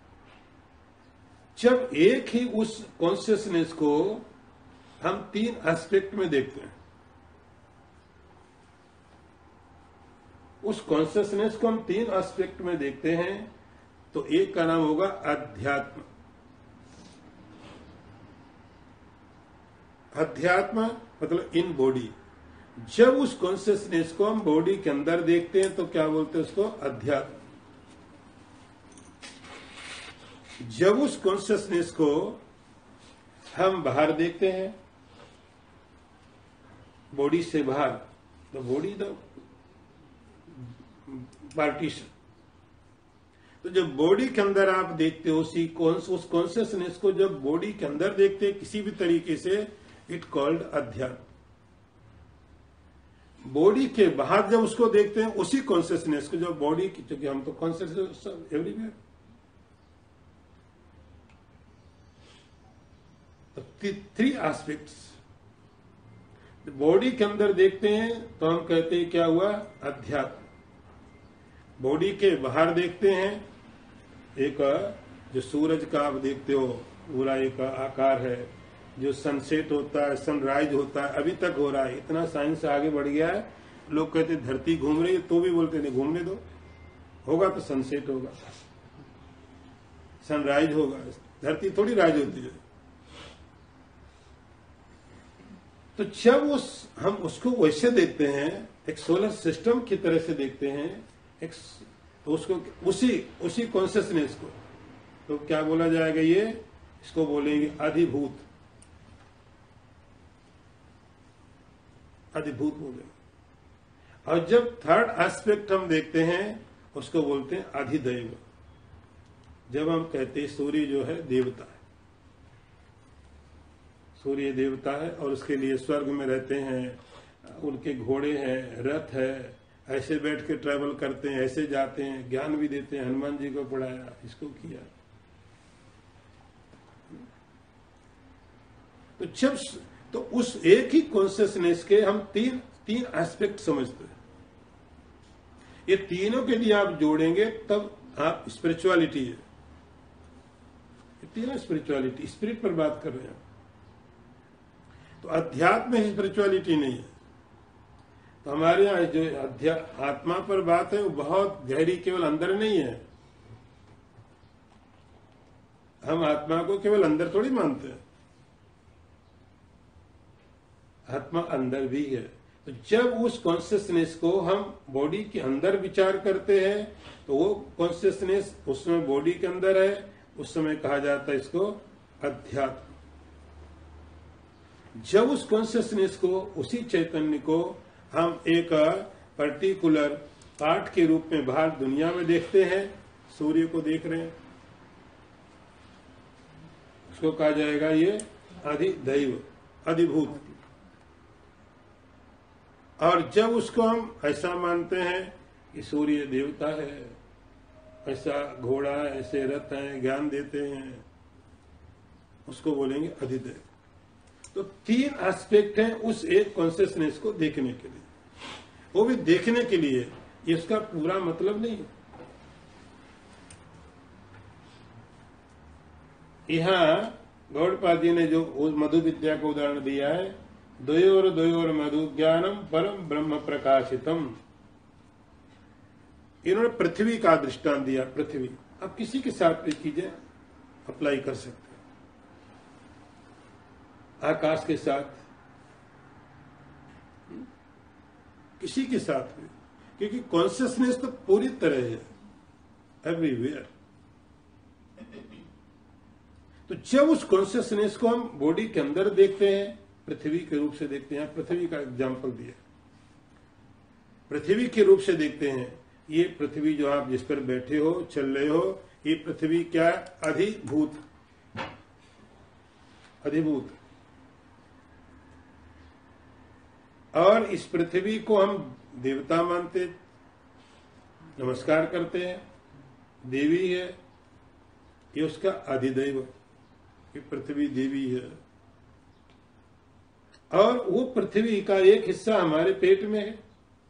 जब एक ही उस कॉन्शियसनेस को हम 3 एस्पेक्ट में देखते हैं, उस कॉन्शियसनेस को हम 3 एस्पेक्ट में देखते हैं, तो एक का नाम होगा अध्यात्म। अध्यात्म मतलब इन बॉडी। जब उस कॉन्शियसनेस को हम बॉडी के अंदर देखते हैं तो क्या बोलते हैं उसको? अध्यात्म। जब उस कॉन्शियसनेस को हम बाहर देखते हैं, बॉडी से बाहर, द बॉडी द पार्टीशन, तो जब बॉडी के अंदर आप देखते हो उस कॉन्शियसनेस को जब बॉडी के अंदर देखते हैं किसी भी तरीके से, इट कॉल्ड अध्यात्म। बॉडी के बाहर जब उसको देखते हैं उसी कॉन्शियसनेस को, जब बॉडी की, क्योंकि हम तो कॉन्शियसनेस एवरीवेयर, तो 3 एस्पेक्ट्स। बॉडी के अंदर देखते हैं तो हम कहते हैं क्या हुआ? अध्यात्म। बॉडी के बाहर देखते हैं, एक जो सूरज का आप देखते हो पूरा एक आकार है, जो सनसेट होता है, सनराइज होता है, अभी तक हो रहा है। इतना साइंस आगे बढ़ गया है, लोग कहते धरती घूम रही है तो भी बोलते नहीं घूमने दो, होगा तो सनसेट होगा, सनराइज होगा, धरती थोड़ी राइज होती है। तो जब हम उसको वैसे देखते हैं, एक सोलर सिस्टम की तरह से देखते हैं, तो उसको उसी कॉन्शियसनेस को तो क्या बोला जाएगा? ये इसको बोलेंगे अधिभूत, अधिभूत बोलेंगे। और जब 3rd एस्पेक्ट हम देखते हैं उसको बोलते हैं अधिदैव। जब हम कहते हैं सूर्य जो है देवता है, सूर्य देवता है और उसके लिए स्वर्ग में रहते हैं, उनके घोड़े हैं, रथ है, ऐसे बैठ के ट्रैवल करते हैं, ऐसे जाते हैं, ज्ञान भी देते हैं, हनुमान जी को पढ़ाया, इसको किया। तो जब तो उस एक ही कॉन्शियसनेस के हम 3 एस्पेक्ट समझते हैं। ये तीनों के लिए आप जोड़ेंगे तब आप स्पिरिचुअलिटी है। ये तीनों स्पिरिचुअलिटी, स्पिरिट पर बात कर रहे हैं। तो अध्यात्म में स्पिरिचुअलिटी नहीं है। तो हमारे यहाँ जो आत्मा पर बात है वो बहुत गहरी, केवल अंदर नहीं है। हम आत्मा को केवल अंदर थोड़ी मानते हैं, आत्मा अंदर भी है। तो जब उस कॉन्शियसनेस को हम बॉडी के अंदर विचार करते हैं तो वो कॉन्शियसनेस उसमें बॉडी के अंदर है, उस समय कहा जाता है इसको अध्यात्म। जब उस कॉन्शियसनेस को, उसी चैतन्य को हम एक पर्टिकुलर पार्ट के रूप में बाहर दुनिया में देखते हैं, सूर्य को देख रहे हैं, उसको कहा जाएगा ये अधिदैव, अधिभूत। और जब उसको हम ऐसा मानते हैं कि सूर्य देवता है, ऐसा घोड़ा, ऐसे रथ हैं, ज्ञान देते हैं, उसको बोलेंगे अधिदैव। तो 3 एस्पेक्ट हैं उस एक कॉन्शियसनेस को देखने के लिए, वो भी देखने के लिए, इसका पूरा मतलब नहीं। यहां गौड़पाद जी ने जो मधु विद्या का उदाहरण दिया है, द्वयोर मधु ज्ञानम परम ब्रह्म प्रकाशितम, इन्होंने पृथ्वी का दृष्टांत दिया। पृथ्वी अब किसी के साथ भी चीजें अप्लाई कर सकते हैं, आकाश के साथ, किसी के साथ भी। क्योंकि कॉन्शियसनेस तो पूरी तरह है, एवरीवेयर। तो जब उस कॉन्शियसनेस को हम बॉडी के अंदर देखते हैं, पृथ्वी के रूप से देखते हैं, पृथ्वी का एग्जाम्पल दिया, पृथ्वी के रूप से देखते हैं, ये पृथ्वी जो आप जिस पर बैठे हो, चल रहे हो, ये पृथ्वी क्या? अधिभूत, अधिभूत। और इस पृथ्वी को हम देवता मानते, नमस्कार करते हैं, देवी है, ये उसका अधिदैव, ये पृथ्वी देवी है। और वो पृथ्वी का एक हिस्सा हमारे पेट में है,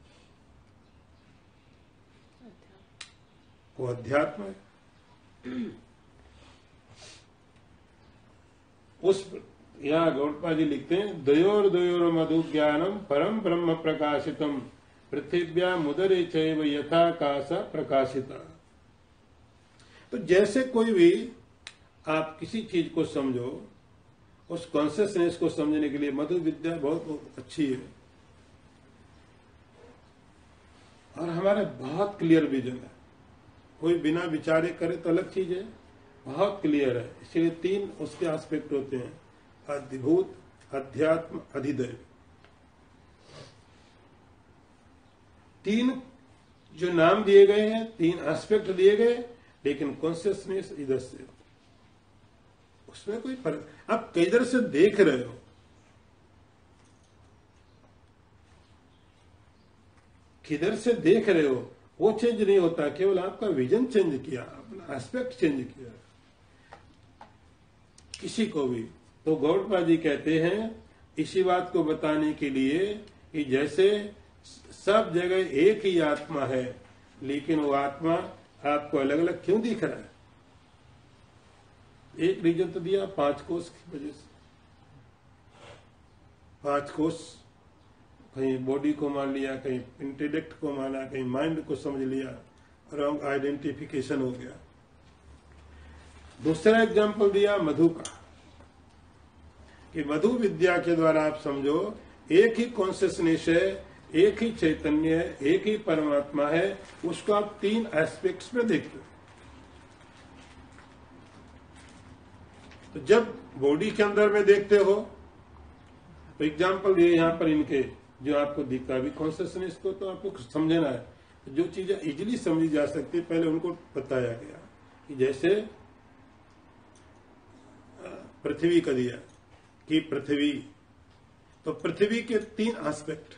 वो अध्यात्म है। उस यहाँ गौड़पा जी लिखते हैं, द्वयोर द्वयोर मधु ज्ञानम परम ब्रह्म प्रकाशितम पृथिव्या मुदरे चैव यथाकाश प्रकाशिता। तो जैसे कोई भी आप किसी चीज को समझो, उस कॉन्शियसनेस को समझने के लिए मधु विद्या बहुत अच्छी है, और हमारा बहुत क्लियर विजन है। कोई बिना विचारे करे तो अलग चीज है, बहुत क्लियर है। इसलिए 3 उसके एस्पेक्ट होते हैं, अधिभूत, अध्यात्म, अधिदैव। 3 जो नाम दिए गए हैं, 3 एस्पेक्ट दिए गए, लेकिन कॉन्शियसनेस इधर से, उसमें कोई फर्क। आप किधर से देख रहे हो, किधर से देख रहे हो, वो चेंज नहीं होता, केवल आपका विजन चेंज किया, अपना एस्पेक्ट चेंज किया। किसी को भी तो गौड़पा जी कहते हैं इसी बात को बताने के लिए कि जैसे सब जगह एक ही आत्मा है, लेकिन वो आत्मा आपको अलग अलग क्यों दिख रहा है? एक रीजन तो दिया 5 कोष की वजह से। 5 कोष, कहीं बॉडी को मान लिया, कहीं इंटेलेक्ट को माना, कहीं माइंड को समझ लिया, रॉन्ग आइडेंटिफिकेशन हो गया। दूसरा एग्जाम्पल दिया मधु का, कि मधु विद्या के द्वारा आप समझो एक ही कॉन्शियसनेस है, एक ही चैतन्य है, एक ही परमात्मा है, उसको आप 3 एस्पेक्ट्स में देखते हो। तो जब बॉडी के अंदर में देखते हो, तो एग्जाम्पल दिए यहां पर इनके, जो आपको दिखता है। अभी कॉन्शियसनेस को तो आपको समझना है, जो चीजें इजीली समझी जा सकती पहले उनको बताया गया, कि जैसे पृथ्वी का दिया कि पृथ्वी, तो पृथ्वी के 3 एस्पेक्ट,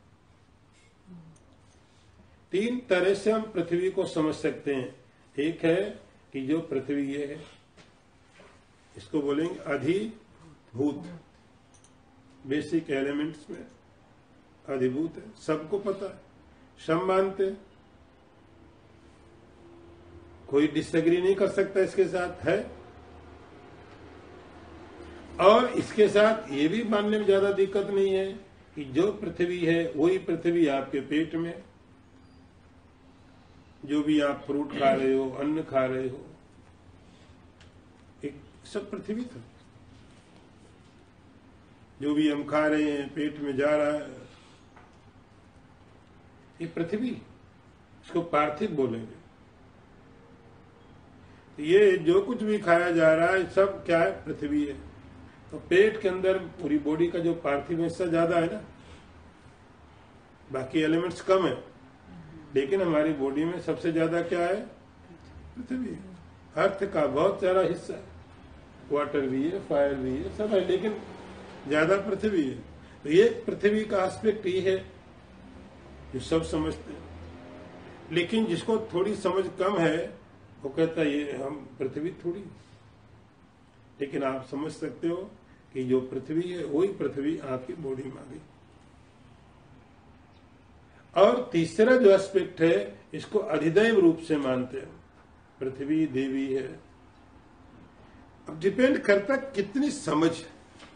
3 तरह से हम पृथ्वी को समझ सकते हैं। एक है कि जो पृथ्वी ये है, इसको बोलेंगे अधिभूत, बेसिक एलिमेंट्स में अधिभूत है, सबको पता है, सब मानते हैं, कोई डिसएग्री नहीं कर सकता इसके साथ, है। और इसके साथ ये भी मानने में ज्यादा दिक्कत नहीं है कि जो पृथ्वी है वही पृथ्वी आपके पेट में, जो भी आप फ्रूट खा रहे हो, अन्न खा रहे हो, एक सब पृथ्वी था। जो भी हम खा रहे हैं पेट में जा रहा है, ये पृथ्वी, इसको पार्थिव बोलेंगे। तो ये जो कुछ भी खाया जा रहा है सब क्या है? पृथ्वी है। तो पेट के अंदर पूरी बॉडी का जो पार्थिव हिस्सा ज्यादा है ना, बाकी एलिमेंट्स कम है, लेकिन हमारी बॉडी में सबसे ज्यादा क्या है? पृथ्वी है। अर्थ का बहुत सारा हिस्सा है, वाटर भी है, फायर भी है, सब है, लेकिन ज्यादा पृथ्वी है। तो ये पृथ्वी का एस्पेक्ट ये है जो सब समझते हैं, लेकिन जिसको थोड़ी समझ कम है वो कहता है ये हम पृथ्वी थोड़ी। लेकिन आप समझ सकते हो कि जो पृथ्वी है वही पृथ्वी आपकी बॉडी में आ गई। और तीसरा जो एस्पेक्ट है, इसको अधिदैव रूप से मानते हैं, पृथ्वी देवी है। अब डिपेंड करता कितनी समझ है।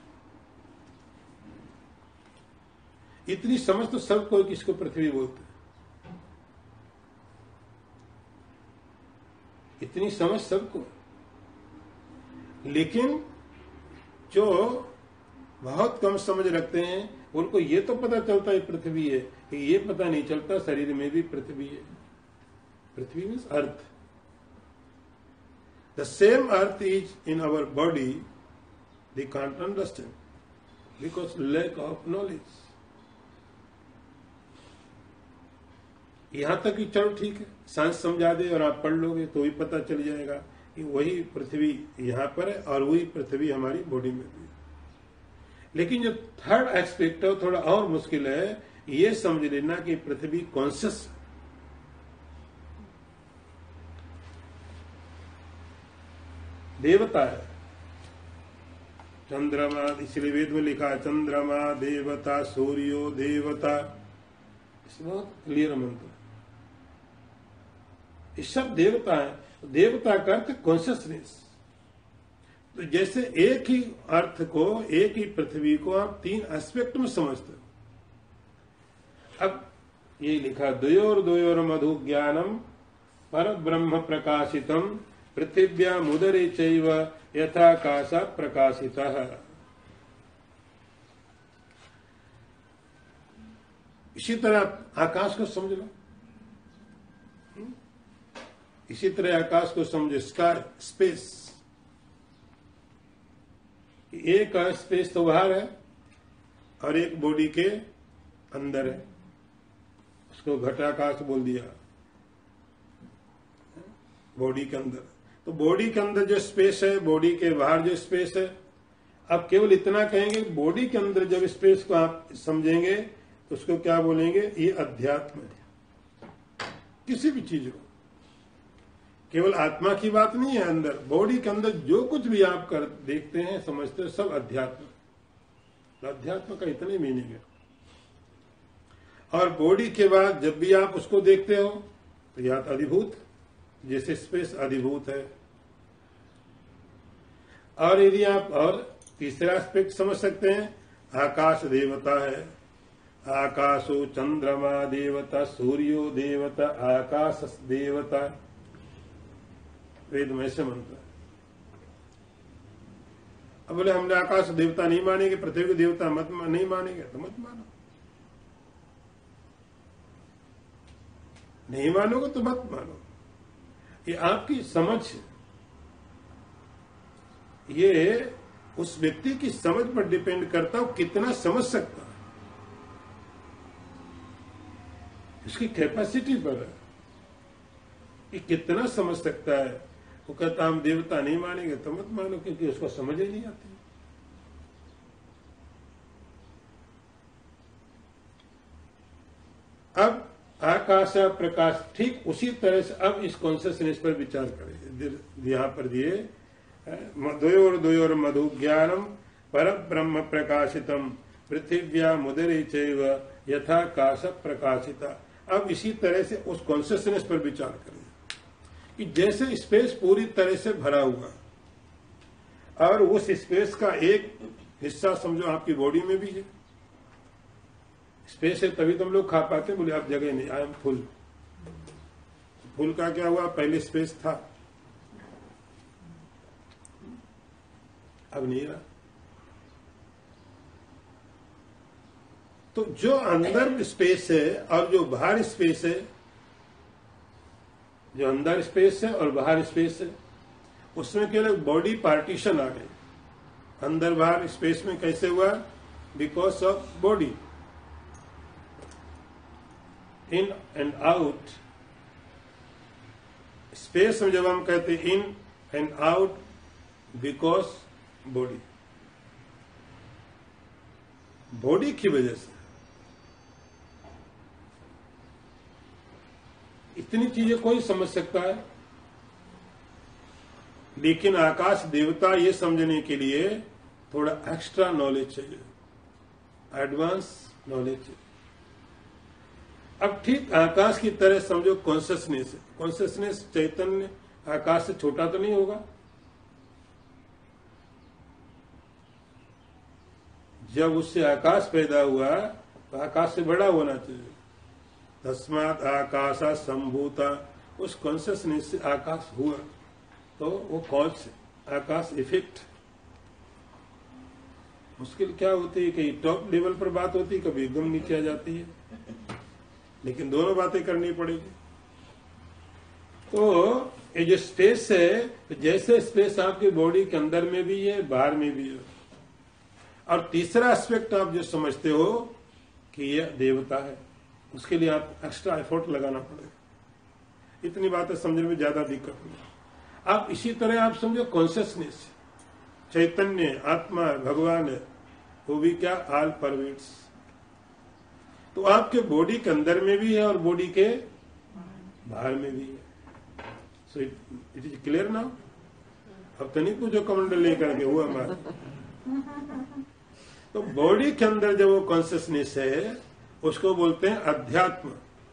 इतनी समझ तो सब कोई किसको पृथ्वी बोलते हैं, इतनी समझ सबको। लेकिन जो बहुत कम समझ रखते हैं उनको ये तो पता चलता है पृथ्वी है, कि ये पता नहीं चलता शरीर में भी पृथ्वी है। Prithvi means earth. The same earth is in our body, they can't understand because lack of knowledge. यहां तक कि चलो ठीक है, साइंस समझा दे और आप पढ़ लोगे तो भी पता चल जाएगा कि वही पृथ्वी यहां पर है और वही पृथ्वी हमारी बॉडी में भी है। लेकिन जो थर्ड एस्पेक्ट है थोड़ा और मुश्किल है, ये समझ लेना कि पृथ्वी कॉन्शियस है। देवता है, चंद्रमा, इसलिए वेद में लिखा है चंद्रमा देवता, सूर्यो देवता। इसमें बहुत क्लियर मंत्र, ये सब देवता है। देवता का अर्थ कॉन्शियसनेस। तो जैसे एक ही अर्थ को, एक ही पृथ्वी को आप तीन एस्पेक्ट में समझते हो। अब ये लिखा द्वयोर मधु ज्ञानम पर ब्रह्म प्रकाशितम पृथिव्या मुदरे चैव यथाकाशा प्रकाशितः। इसी तरह आकाश को समझ लो, इसी तरह आकाश को समझो, स्काई, स्पेस। एक स्पेस तो बाहर है और एक बॉडी के अंदर है, उसको घटाकाश बोल दिया, बॉडी के अंदर। तो बॉडी के अंदर जो स्पेस है, बॉडी के बाहर जो स्पेस है, अब केवल इतना कहेंगे बॉडी के अंदर जब स्पेस को आप समझेंगे तो उसको क्या बोलेंगे, ये अध्यात्म है। किसी भी चीज को, केवल आत्मा की बात नहीं है, अंदर बॉडी के अंदर जो कुछ भी आप कर देखते हैं, समझते हैं, सब अध्यात्म। अध्यात्म का इतने मीनिंग है। और बॉडी के बाद जब भी आप उसको देखते हो तो याद अधिभूत, जैसे स्पेस अधिभूत है। और यदि आप और तीसरा एस्पेक्ट समझ सकते हैं, आकाश देवता है। आकाशो चंद्रमा देवता, सूर्यो देवता, आकाश देवता। वेद में से मंत्र। अब बोले हमने आकाश देवता नहीं मानेंगे, पृथ्वी के देवता मत नहीं मानेंगे, तो मत मानो। नहीं मानोगे तो मत मानो। ये आपकी समझ है, ये उस व्यक्ति की समझ पर डिपेंड करता है, कितना समझ सकता है, उसकी कैपेसिटी पर है कि कितना समझ सकता है। वो कहता हम देवता नहीं मानेंगे तो मत मानो, क्योंकि उसको समझ ही नहीं आती। अब आकाश प्रकाश, ठीक उसी तरह से अब इस कॉन्शियसनेस पर विचार करें। यहां पर दिए द्वयोर मधु ज्ञानम पर ब्रह्म प्रकाशितम पृथिव्या मुदरे चैव यथाकाश प्रकाशिता। अब इसी तरह से उस कॉन्शियसनेस पर विचार करें कि जैसे स्पेस पूरी तरह से भरा हुआ और उस स्पेस का एक हिस्सा समझो आपकी बॉडी में भी है। स्पेस है तभी तुम लोग खा पाते हैं, बोले आप जगह नहीं, आई एम फुल। फुल का क्या हुआ, पहले स्पेस था, अब नहीं रहा। तो जो अंदर स्पेस है और जो बाहर स्पेस है, जो अंदर स्पेस है और बाहर स्पेस है, उसमें केवल बॉडी पार्टीशन आ गई। अंदर बाहर स्पेस में कैसे हुआ, because of body. In and out space में जब हम कहते in and out, because body, body की वजह से इतनी चीजें कोई समझ सकता है। लेकिन आकाश देवता ये समझने के लिए थोड़ा एक्स्ट्रा नॉलेज चाहिए, एडवांस नॉलेज चाहिए। अब ठीक आकाश की तरह समझो कॉन्शियसनेस है। कॉन्शियसनेस चैतन्य आकाश से छोटा तो नहीं होगा। जब उससे आकाश पैदा हुआ तो आकाश से बड़ा होना चाहिए। तस्मात् आकाशा संभूता, उस कॉन्शियसनेस से आकाश हुआ। तो वो कॉज है, आकाश इफेक्ट। मुश्किल क्या होती है कि टॉप लेवल पर बात होती है, कभी एकदम नीचे आ जाती है। लेकिन दोनों बातें करनी पड़ेगी। तो ये जो स्पेस है, तो जैसे स्पेस आपकी बॉडी के अंदर में भी है, बाहर में भी है। और तीसरा एस्पेक्ट आप जो समझते हो कि ये देवता है, उसके लिए आप एक्स्ट्रा एफर्ट लगाना पड़ेगा। इतनी बातें समझने में ज्यादा दिक्कत नहीं। आप इसी तरह आप समझो कॉन्शियसनेस, चैतन्य, आत्मा, भगवान है, वो भी क्या ऑल परवेट्स। तो आपके बॉडी के अंदर में भी है और बॉडी के बाहर में भी है। So it is clear now. अब तो नहीं पूछो कमंडल लेकर के हुआ हमारा। तो बॉडी के अंदर जो वो कॉन्शियसनेस है उसको बोलते हैं अध्यात्म,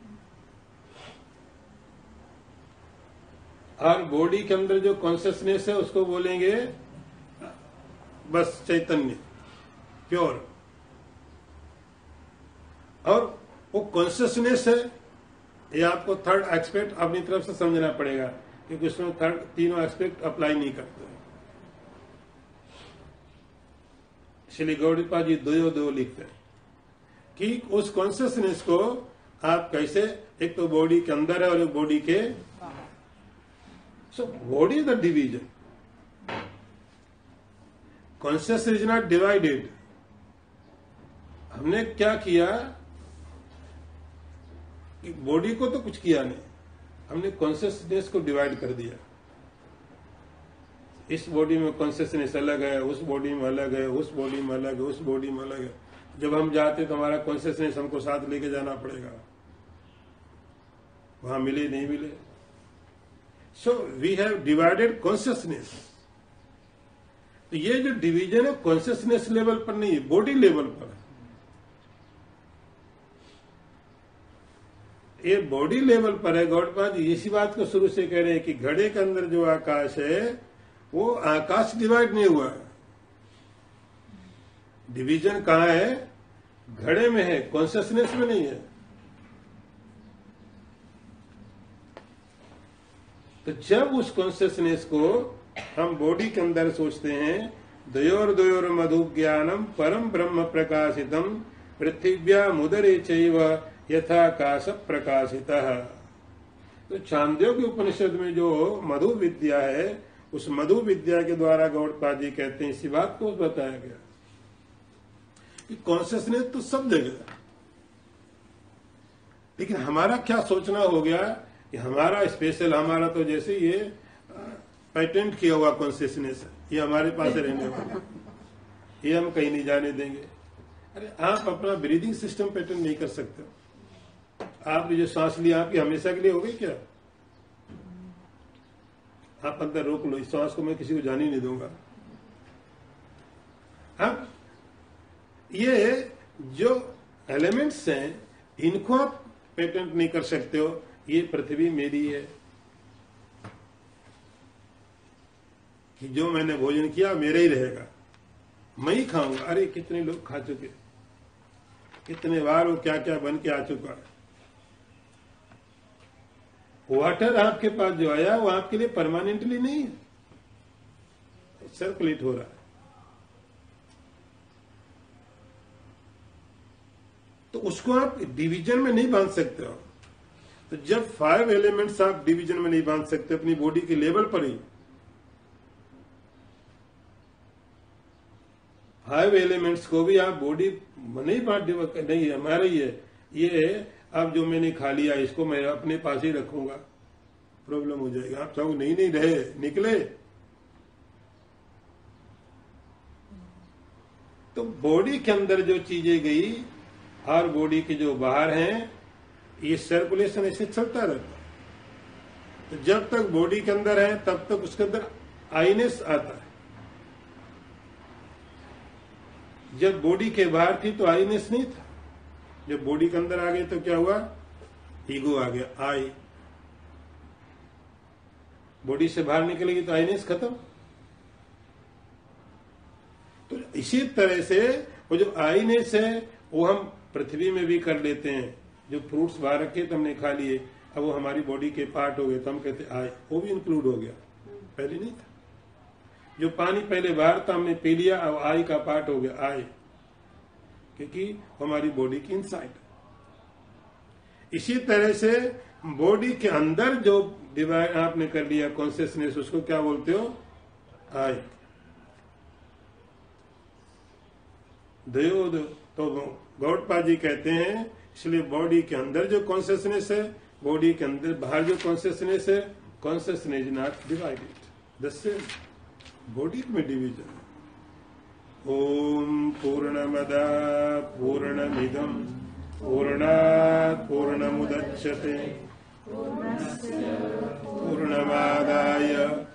और बॉडी के अंदर जो कॉन्शियसनेस है उसको बोलेंगे बस चैतन्य, प्योर। और वो कॉन्शियसनेस है, ये आपको थर्ड एस्पेक्ट अपनी तरफ से समझना पड़ेगा, क्योंकि उसमें थर्ड तीनों एस्पेक्ट अप्लाई नहीं करते। श्री गौड़ीपाद जी दो लिखते हैं कि उस कॉन्शियसनेस को आप कैसे, एक तो बॉडी के अंदर है और एक बॉडी के, so body is the division, consciousness is not divided. हमने क्या किया कि बॉडी को तो कुछ किया नहीं, हमने कॉन्शियसनेस को डिवाइड कर दिया। इस बॉडी में कॉन्शियसनेस अलग है, उस बॉडी में अलग है, उस बॉडी में अलग है, उस बॉडी में अलग है। जब हम जाते तो हमारा कॉन्शियसनेस हमको साथ लेके जाना पड़ेगा, वहां मिले नहीं मिले। So we have divided consciousness. तो ये जो डिवीजन है कॉन्शियसनेस लेवल पर नहीं है, बॉडी लेवल पर है। ये बॉडी लेवल पर है। गौड़पाद जी इसी बात को शुरू से कह रहे हैं कि घड़े के अंदर जो आकाश है वो आकाश डिवाइड नहीं हुआ है। डिवीजन कहाँ है? घड़े में है, कॉन्शियसनेस में नहीं है। तो जब उस कॉन्शियसनेस को हम बॉडी के अंदर सोचते हैं, द्वयोर मधु ज्ञानम परम ब्रह्म प्रकाशितम पृथिव्या मुदरे चैव यथाकाश प्रकाशितः। तो छांदोग्य उपनिषद में जो मधु विद्या है, उस मधु विद्या के द्वारा गौड़पाद जी कहते हैं इसी बात को बताया गया कि कॉन्शियसनेस तो सब जगह, लेकिन हमारा क्या सोचना हो गया कि हमारा स्पेशल, हमारा तो जैसे ये पेटेंट किया हुआ कॉन्शियसनेस है, ये हमारे पास रहने वाला, ये हम कहीं नहीं जाने देंगे। अरे आप अपना ब्रीदिंग सिस्टम पेटेंट नहीं कर सकते। आपने जो सांस लिया आपकी हमेशा के लिए हो गई क्या? आप अंदर रोक लो, इस सांस को मैं किसी को जाने नहीं दूंगा। अब ये जो एलिमेंट्स हैं इनको आप पेटेंट नहीं कर सकते हो। ये पृथ्वी मेरी है, कि जो मैंने भोजन किया मेरा ही रहेगा, मैं ही खाऊंगा। अरे कितने लोग खा चुके, कितने बार वो क्या क्या बन के आ चुका है। वाटर आपके पास जो आया वो आपके लिए परमानेंटली नहीं है, सर्कुलेट हो रहा है। तो उसको आप डिवीजन में नहीं बांध सकते हो। तो जब 5 एलिमेंट्स आप डिवीजन में नहीं बांध सकते अपनी बॉडी के लेवल पर ही, 5 एलिमेंट्स को भी आप बॉडी नहीं बांट, नहीं हमारा ही है ये, अब जो मैंने खा लिया इसको मैं अपने पास ही रखूंगा, प्रॉब्लम हो जाएगा। आप चाहो नहीं रहे, निकले। तो बॉडी के अंदर जो चीजें गई और बॉडी के जो बाहर हैं, ये सर्कुलेशन ऐसे चलता रहता है। तो जब तक बॉडी के अंदर है तब तक उसके अंदर आईनेस आता है। जब बॉडी के बाहर थी तो आईनेस नहीं था। जब बॉडी के अंदर आ गई तो क्या हुआ? ईगो आ गया, आई। बॉडी से बाहर निकलेगी तो आईनेस खत्म। तो इसी तरह से वो जो आईनेस है वो हम पृथ्वी में भी कर लेते हैं। जो फ्रूट्स बाहर रखे तो हमने खा लिए, अब वो हमारी बॉडी के पार्ट हो गए तो हम कहते आए, वो भी इंक्लूड हो गया, पहले नहीं था। जो पानी पहले बाहर था हमने पी लिया, अब आई का पार्ट हो गया आए, क्योंकि हमारी बॉडी की इनसाइड। इसी तरह से बॉडी के अंदर जो डिवाइड आपने कर लिया कॉन्शियसनेस, उसको क्या बोलते हो? आई। दयोद तो गौड़पाद जी कहते हैं, इसलिए बॉडी के अंदर जो कॉन्शियसनेस है, बॉडी के अंदर बाहर जो कॉन्शियसनेस है, consciousness is not divided. The same body में डिवीजन। ओम पूर्णमदा पूर्णमिदम पूर्णात् पूर्णमुदच्यते पूर्णमादाय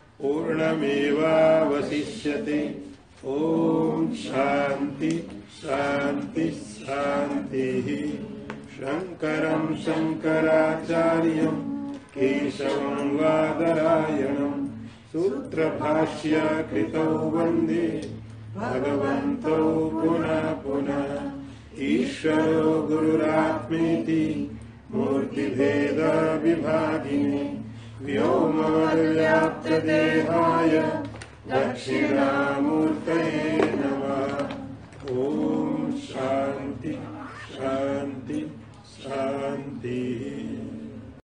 पूर्णमेवावशिष्यते। ओम शांति शांति शांति। शंकरं शंकराचार्यं केशवं वादरायणं सूत्रभाष्य कृतौ वन्दे भगवन्तौ पुनः पुनः। ईश्वरो गुरुरात्मेति मूर्तिभेद विभागिने व्योमवद्व्याप्तदेहाय दक्षिणामूर्तये नमः। ओम शांति शांति शांति।